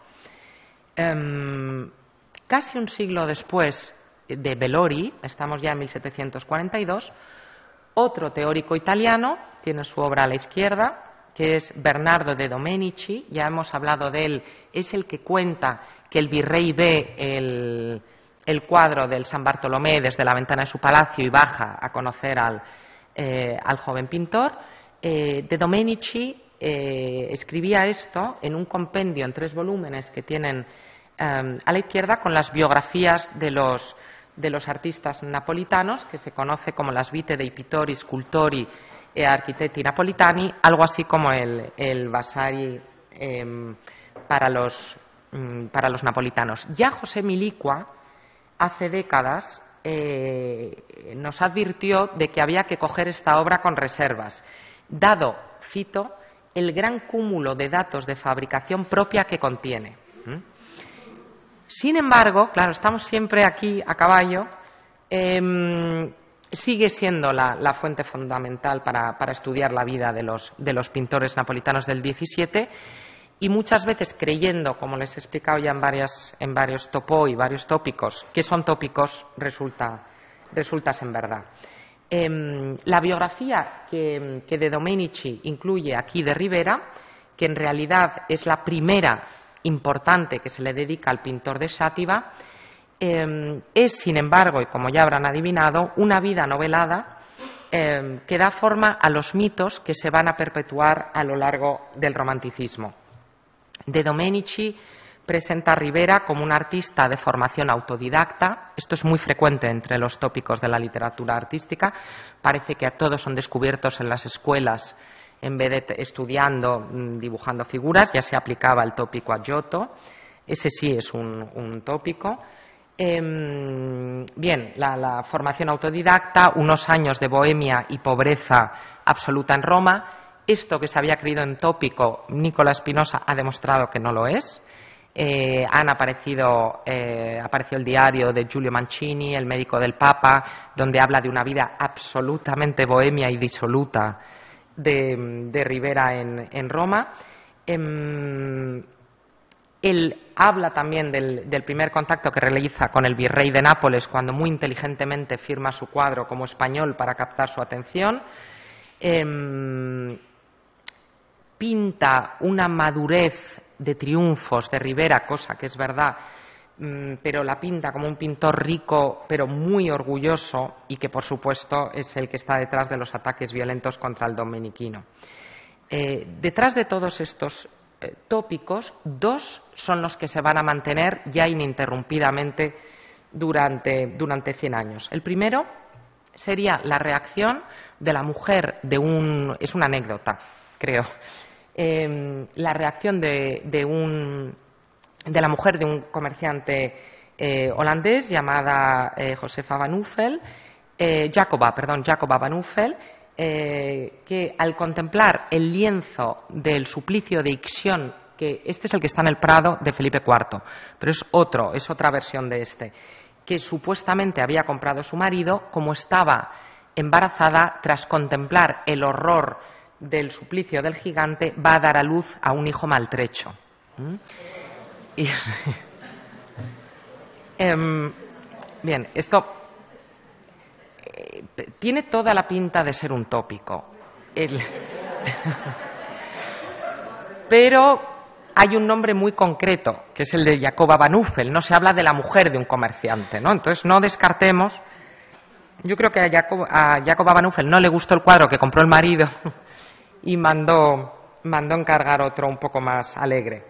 Casi un siglo después de Bellori, estamos ya en 1742, otro teórico italiano, tiene su obra a la izquierda, que es Bernardo de Domenici, ya hemos hablado de él, es el que cuenta que el virrey ve el cuadro del San Bartolomé desde la ventana de su palacio y baja a conocer al joven pintor. De Domenici escribía esto en un compendio en 3 volúmenes que tienen a la izquierda con las biografías de los artistas napolitanos, que se conoce como las Vite dei pittori, scultori e architetti napolitani, algo así como el Vasari para los napolitanos. Ya José Milicua, hace décadas, nos advirtió de que había que coger esta obra con reservas, dado, cito, el gran cúmulo de datos de fabricación propia que contiene. Sin embargo, claro, estamos siempre aquí a caballo, sigue siendo la fuente fundamental para estudiar la vida de los pintores napolitanos del XVII y muchas veces creyendo, como les he explicado ya en varios topoi, varios tópicos, que son tópicos, resultas en verdad. La biografía que de Domenici incluye aquí de Ribera, que en realidad es la primera importante que se le dedica al pintor de Xàtiva, es, sin embargo, y como ya habrán adivinado, una vida novelada que da forma a los mitos que se van a perpetuar a lo largo del romanticismo. De Domenici presenta a Ribera como un artista de formación autodidacta. Esto es muy frecuente entre los tópicos de la literatura artística. Parece que a todos son descubiertos en las escuelas en vez de estudiando, dibujando figuras. Ya se aplicaba el tópico a Giotto. Ese sí es un tópico. Bien, la formación autodidacta, unos años de bohemia y pobreza absoluta en Roma. Esto que se había creído en tópico, Nicola Spinoza ha demostrado que no lo es. Apareció el diario de Giulio Mancini, el médico del Papa, donde habla de una vida absolutamente bohemia y disoluta de Ribera en Roma. Él habla también del primer contacto que realiza con el virrey de Nápoles cuando muy inteligentemente firma su cuadro como español para captar su atención. Pinta una madurez de triunfos de Ribera, cosa que es verdad, pero la pinta como un pintor rico pero muy orgulloso y que por supuesto es el que está detrás de los ataques violentos contra el dominiquino. Detrás de todos estos tópicos, 2 son los que se van a mantener ya ininterrumpidamente durante 100 años. El primero sería la reacción de la mujer es una anécdota, creo, la reacción de la mujer de un comerciante holandés llamada Josefa Van Uffel, Jacoba Van Uffel, que al contemplar el lienzo del suplicio de Ixión, que este es el que está en el Prado de Felipe IV, pero es otra versión de este, que supuestamente había comprado su marido, como estaba embarazada, tras contemplar el horror del suplicio del gigante, va a dar a luz a un hijo maltrecho. Bien, esto tiene toda la pinta de ser un tópico. Pero hay un nombre muy concreto, que es el de Jacoba van Uffel. No se habla de la mujer de un comerciante, ¿no? Entonces, no descartemos. Yo creo que a Jacoba van Uffel no le gustó el cuadro que compró el marido y mandó encargar otro un poco más alegre.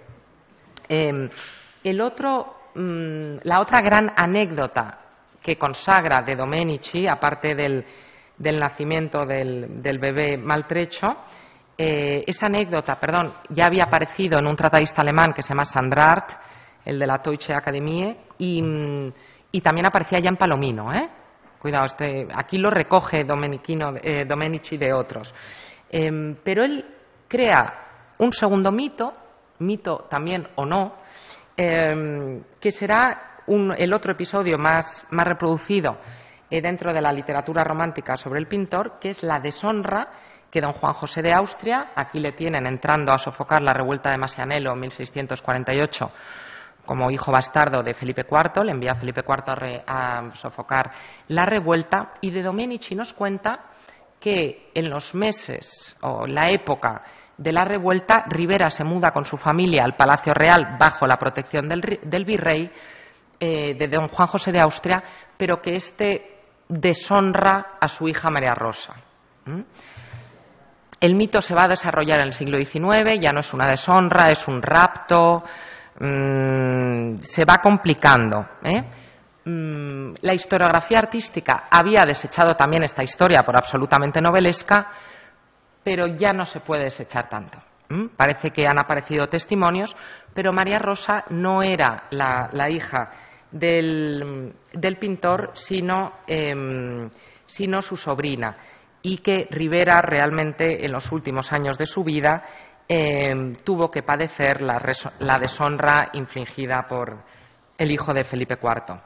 La otra gran anécdota que consagra de Domenici, aparte del nacimiento del bebé maltrecho, esa anécdota, ya había aparecido en un tratadista alemán que se llama Sandrart, el de la Deutsche Akademie, y también aparecía ya en Palomino, Cuidado, aquí lo recoge Domenici de otros. Pero él crea un segundo mito también o no, que será el otro episodio más reproducido dentro de la literatura romántica sobre el pintor, que es la deshonra que don Juan José de Austria, aquí le tienen entrando a sofocar la revuelta de Masaniello en 1648, como hijo bastardo de Felipe IV, le envía a Felipe IV a sofocar la revuelta, y de Domenici nos cuenta que en los meses o la época de la revuelta, Ribera se muda con su familia al Palacio Real bajo la protección del virrey, de don Juan José de Austria, pero que éste deshonra a su hija María Rosa. El mito se va a desarrollar en el siglo XIX, ya no es una deshonra, es un rapto, se va complicando. La historiografía artística había desechado también esta historia por absolutamente novelesca, pero ya no se puede desechar tanto. Parece que han aparecido testimonios, pero María Rosa no era la hija del pintor, sino su sobrina, y que Ribera realmente en los últimos años de su vida tuvo que padecer la deshonra infligida por el hijo de Felipe IV.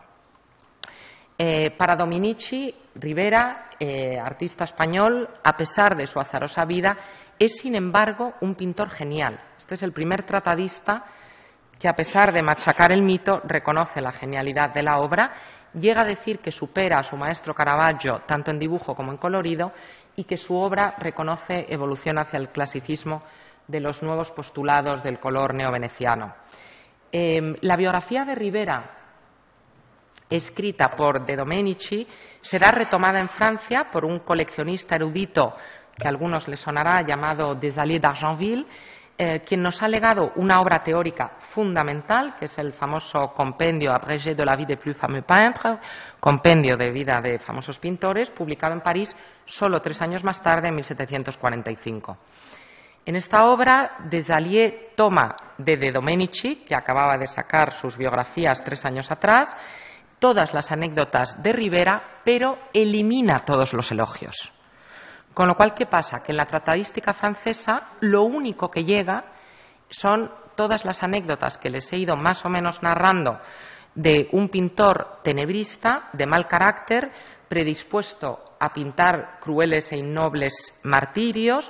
Para Domenici, Ribera, artista español, a pesar de su azarosa vida, es sin embargo un pintor genial. Este es el primer tratadista que, a pesar de machacar el mito, reconoce la genialidad de la obra, llega a decir que supera a su maestro Caravaggio tanto en dibujo como en colorido, y que su obra reconoce evolución hacia el clasicismo de los nuevos postulados del color neoveneciano. La biografía de Ribera, escrita por de Domenici, será retomada en Francia por un coleccionista erudito que a algunos les sonará, llamado Desalliés d'Argenville, quien nos ha legado una obra teórica fundamental, que es el famoso compendio Abrégé de la vie des plus fameux peintres, compendio de vida de famosos pintores, publicado en París solo 3 años más tarde, en 1745. En esta obra, Desalliés toma de Domenici, que acababa de sacar sus biografías 3 años atrás, todas las anécdotas de Ribera, pero elimina todos los elogios. Con lo cual, ¿qué pasa? Que en la tratadística francesa lo único que llega son todas las anécdotas que les he ido más o menos narrando de un pintor tenebrista, de mal carácter, predispuesto a pintar crueles e innobles martirios,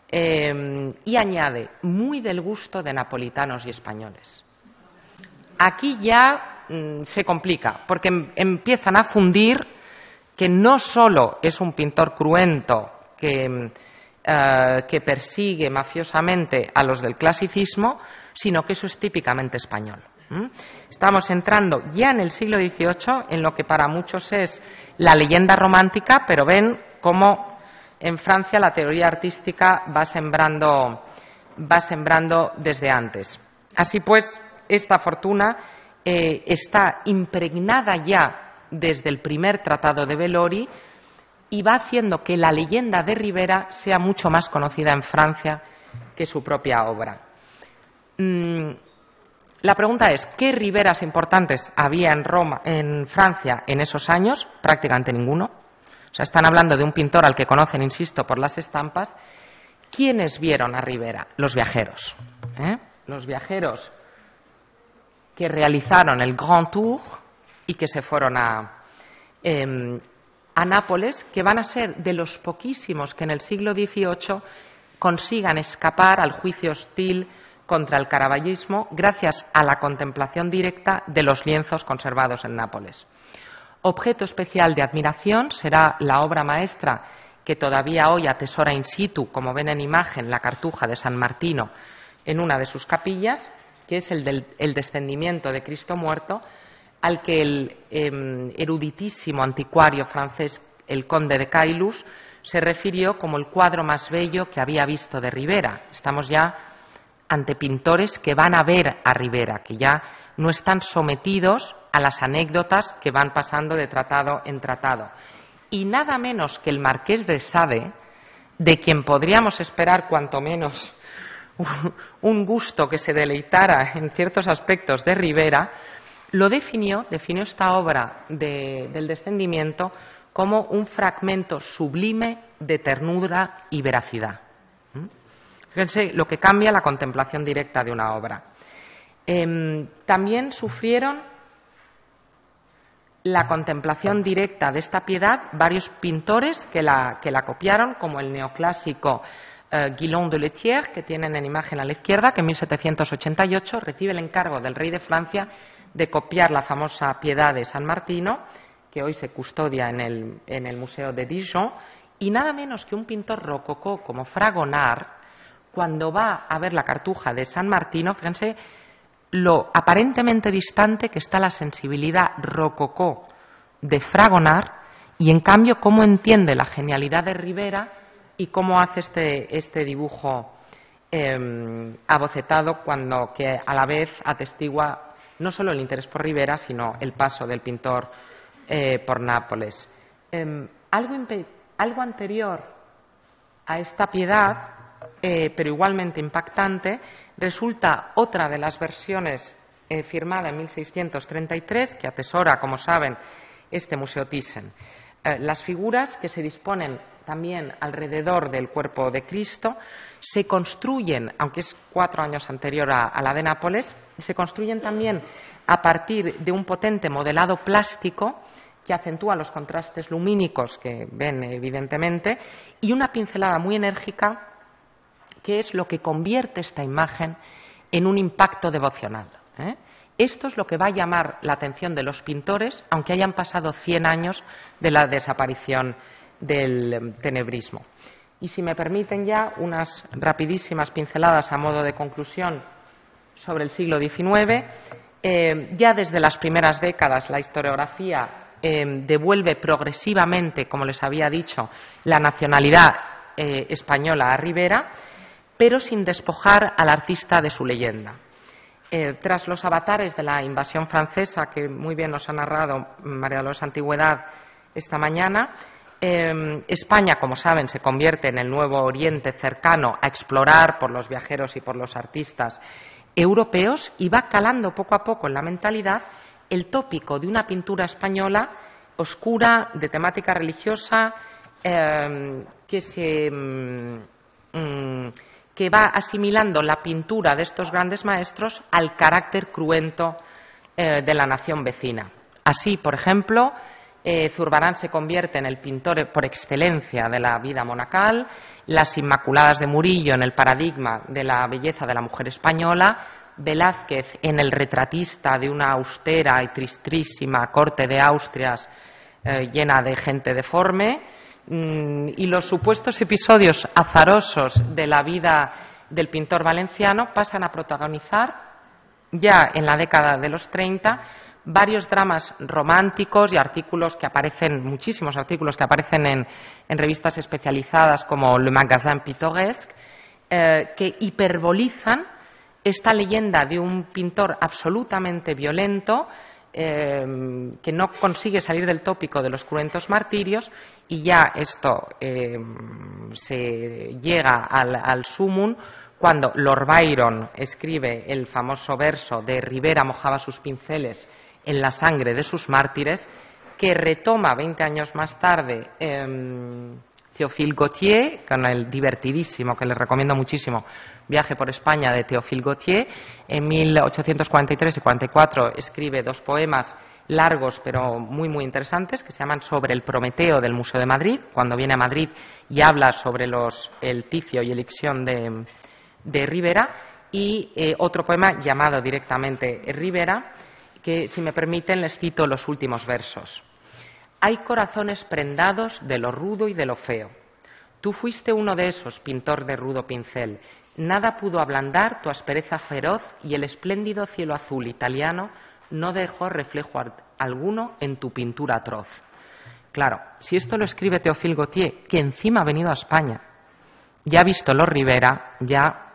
y añade, muy del gusto de napolitanos y españoles. Aquí ya se complica, porque empiezan a fundir que no solo es un pintor cruento que persigue mafiosamente a los del clasicismo, sino que eso es típicamente español. Estamos entrando ya en el siglo XVIII en lo que para muchos es la leyenda romántica, pero ven cómo en Francia la teoría artística va sembrando desde antes. Así pues, esta fortuna está impregnada ya desde el primer tratado de Velori y va haciendo que la leyenda de Ribera sea mucho más conocida en Francia que su propia obra. La pregunta es, ¿qué Riberas importantes había en Francia en esos años? Prácticamente ninguno. O sea, están hablando de un pintor al que conocen, insisto, por las estampas. ¿Quiénes vieron a Ribera? Los viajeros. Los viajeros que realizaron el Grand Tour y que se fueron a Nápoles, que van a ser de los poquísimos que en el siglo XVIII consigan escapar al juicio hostil contra el caravallismo gracias a la contemplación directa de los lienzos conservados en Nápoles. Objeto especial de admiración será la obra maestra que todavía hoy atesora in situ, como ven en imagen, la Cartuja de San Martino en una de sus capillas, que es el descendimiento de Cristo muerto, al que el eruditísimo anticuario francés, el conde de Caylus, se refirió como el cuadro más bello que había visto de Ribera. Estamos ya ante pintores que van a ver a Ribera, que ya no están sometidos a las anécdotas que van pasando de tratado en tratado. Y nada menos que el Marqués de Sade, de quien podríamos esperar cuanto menos un gusto que se deleitara en ciertos aspectos de Ribera, definió esta obra del descendimiento como un fragmento sublime de ternura y veracidad. Fíjense lo que cambia la contemplación directa de una obra. También sufrieron la contemplación directa de esta piedad varios pintores que la copiaron, como el neoclásico Guillaume de Lethière, que tienen en imagen a la izquierda, que en 1788 recibe el encargo del rey de Francia de copiar la famosa Piedad de San Martino, que hoy se custodia en el Museo de Dijon, y nada menos que un pintor rococó como Fragonard, cuando va a ver la Cartuja de San Martino, fíjense lo aparentemente distante que está la sensibilidad rococó de Fragonard y, en cambio, cómo entiende la genialidad de Ribera y cómo hace este dibujo abocetado, que a la vez atestigua no solo el interés por Ribera, sino el paso del pintor por Nápoles. Algo anterior a esta piedad, pero igualmente impactante, resulta otra de las versiones firmada en 1633, que atesora, como saben, este Museo Thyssen. Las figuras, que se disponen también alrededor del cuerpo de Cristo, se construyen, aunque es 4 años anterior a la de Nápoles, se construyen también a partir de un potente modelado plástico que acentúa los contrastes lumínicos que ven evidentemente, y una pincelada muy enérgica, que es lo que convierte esta imagen en un impacto devocional. Esto es lo que va a llamar la atención de los pintores, aunque hayan pasado 100 años de la desaparición del tenebrismo. Y si me permiten ya unas rapidísimas pinceladas a modo de conclusión sobre el siglo XIX, ya desde las primeras décadas la historiografía devuelve progresivamente, como les había dicho, la nacionalidad española a Ribera, pero sin despojar al artista de su leyenda. Tras los avatares de la invasión francesa, que muy bien nos ha narrado María Dolores Antigüedad esta mañana, España, como saben, se convierte en el nuevo Oriente cercano a explorar por los viajeros y por los artistas europeos, y va calando poco a poco en la mentalidad el tópico de una pintura española oscura, de temática religiosa, que va asimilando la pintura de estos grandes maestros al carácter cruento de la nación vecina. Así, por ejemplo, Zurbarán se convierte en el pintor por excelencia de la vida monacal, las Inmaculadas de Murillo en el paradigma de la belleza de la mujer española, Velázquez en el retratista de una austera y tristísima corte de Austrias llena de gente deforme, y los supuestos episodios azarosos de la vida del pintor valenciano pasan a protagonizar, ya en la década de los 30, varios dramas románticos y artículos que aparecen, muchísimos artículos que aparecen en revistas especializadas como Le Magasin Pittoresque, que hiperbolizan esta leyenda de un pintor absolutamente violento, que no consigue salir del tópico de los cruentos martirios, y ya esto se llega al sumum cuando Lord Byron escribe el famoso verso de Ribera mojaba sus pinceles en la sangre de sus mártires, que retoma 20 años más tarde Théophile Gautier, con el divertidísimo, que les recomiendo muchísimo, Viaje por España de Théophile Gautier. En 1843 y 44 escribe 2 poemas largos pero muy muy interesantes que se llaman Sobre el Prometeo del Museo de Madrid, cuando viene a Madrid y habla sobre el Ticio y el Ixión de Ribera, y otro poema llamado directamente Ribera, que, si me permiten, les cito los últimos versos. Hay corazones prendados de lo rudo y de lo feo. Tú fuiste uno de esos, pintor de rudo pincel. Nada pudo ablandar tu aspereza feroz y el espléndido cielo azul italiano no dejó reflejo alguno en tu pintura atroz. Claro, si esto lo escribe Théophile Gautier, que encima ha venido a España, ya ha visto los Rivera, ya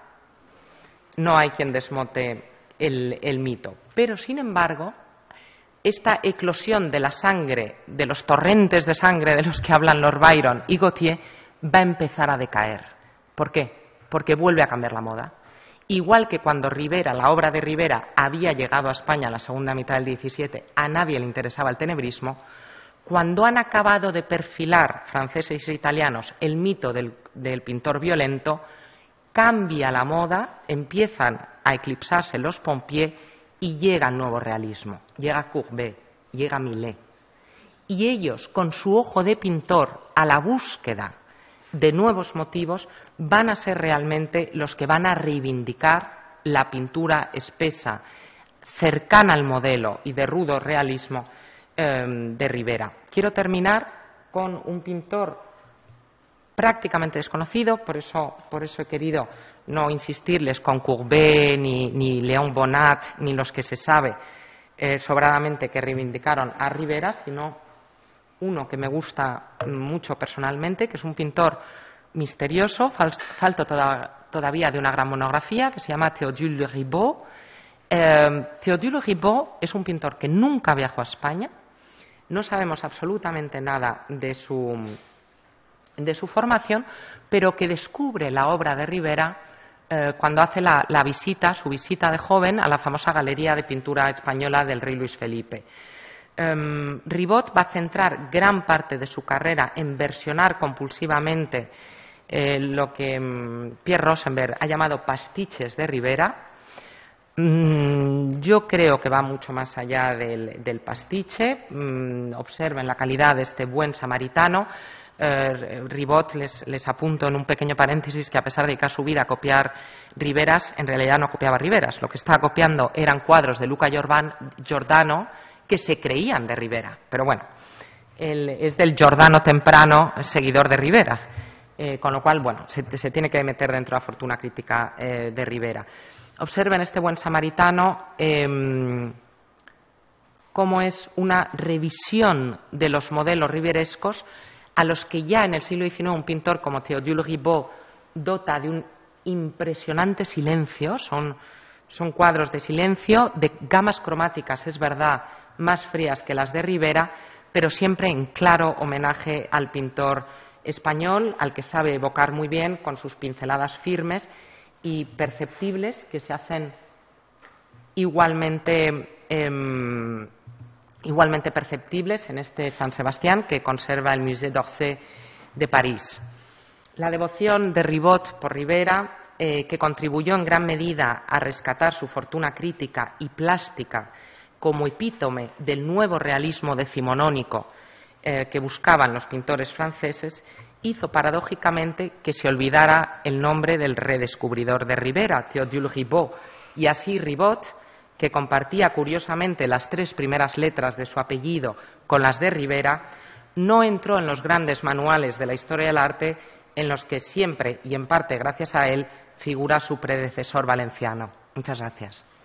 no hay quien desmonte el mito. Pero, sin embargo, esta eclosión de la sangre, de los torrentes de sangre de los que hablan Lord Byron y Gautier, va a empezar a decaer. ¿Por qué? Porque vuelve a cambiar la moda. Igual que cuando Rivera, la obra de Rivera, había llegado a España en la segunda mitad del 17, a nadie le interesaba el tenebrismo. Cuando han acabado de perfilar franceses e italianos el mito del pintor violento, cambia la moda, empiezan a eclipsarse los Pompiers y llega el nuevo realismo. Llega Courbet, llega Millet. Y ellos, con su ojo de pintor a la búsqueda de nuevos motivos, van a ser realmente los que van a reivindicar la pintura espesa, cercana al modelo y de rudo realismo de Rivera. Quiero terminar con un pintor prácticamente desconocido, por eso he querido no insistirles con Courbet, ni Léon Bonnat, ni los que se sabe sobradamente que reivindicaron a Rivera, sino uno que me gusta mucho personalmente, que es un pintor misterioso, falto todavía de una gran monografía, que se llama Théodule Ribaud. Théodule Ribaud es un pintor que nunca viajó a España, no sabemos absolutamente nada de su formación, pero que descubre la obra de Rivera cuando hace su visita de joven a la famosa Galería de Pintura Española del rey Luis Felipe. Ribot va a centrar gran parte de su carrera en versionar compulsivamente lo que Pierre Rosenberg ha llamado pastiches de Rivera. Yo creo que va mucho más allá del pastiche. Observen la calidad de este buen samaritano. Ribot, les apunto en un pequeño paréntesis, que a pesar de dedicar su vida a copiar Riveras, en realidad no copiaba Riveras. Lo que estaba copiando eran cuadros de Luca Giordano que se creían de Rivera. Pero bueno, él es del Giordano temprano, seguidor de Rivera. Con lo cual, bueno, se tiene que meter dentro de la fortuna crítica de Rivera. Observen este buen samaritano, cómo es una revisión de los modelos riverescos a los que ya en el siglo XIX un pintor como Théodule Ribaud dota de un impresionante silencio. Son cuadros de silencio, de gamas cromáticas, es verdad, más frías que las de Rivera, pero siempre en claro homenaje al pintor español, al que sabe evocar muy bien con sus pinceladas firmes y perceptibles, que se hacen igualmente perceptibles en este San Sebastián que conserva el Musée d'Orsay de París. La devoción de Ribot por Rivera, que contribuyó en gran medida a rescatar su fortuna crítica y plástica como epítome del nuevo realismo decimonónico que buscaban los pintores franceses, hizo paradójicamente que se olvidara el nombre del redescubridor de Rivera, Théodule Ribaud, y así Ribot, que compartía curiosamente las 3 primeras letras de su apellido con las de Rivera, no entró en los grandes manuales de la historia del arte en los que siempre, y en parte gracias a él, figura su predecesor valenciano. Muchas gracias.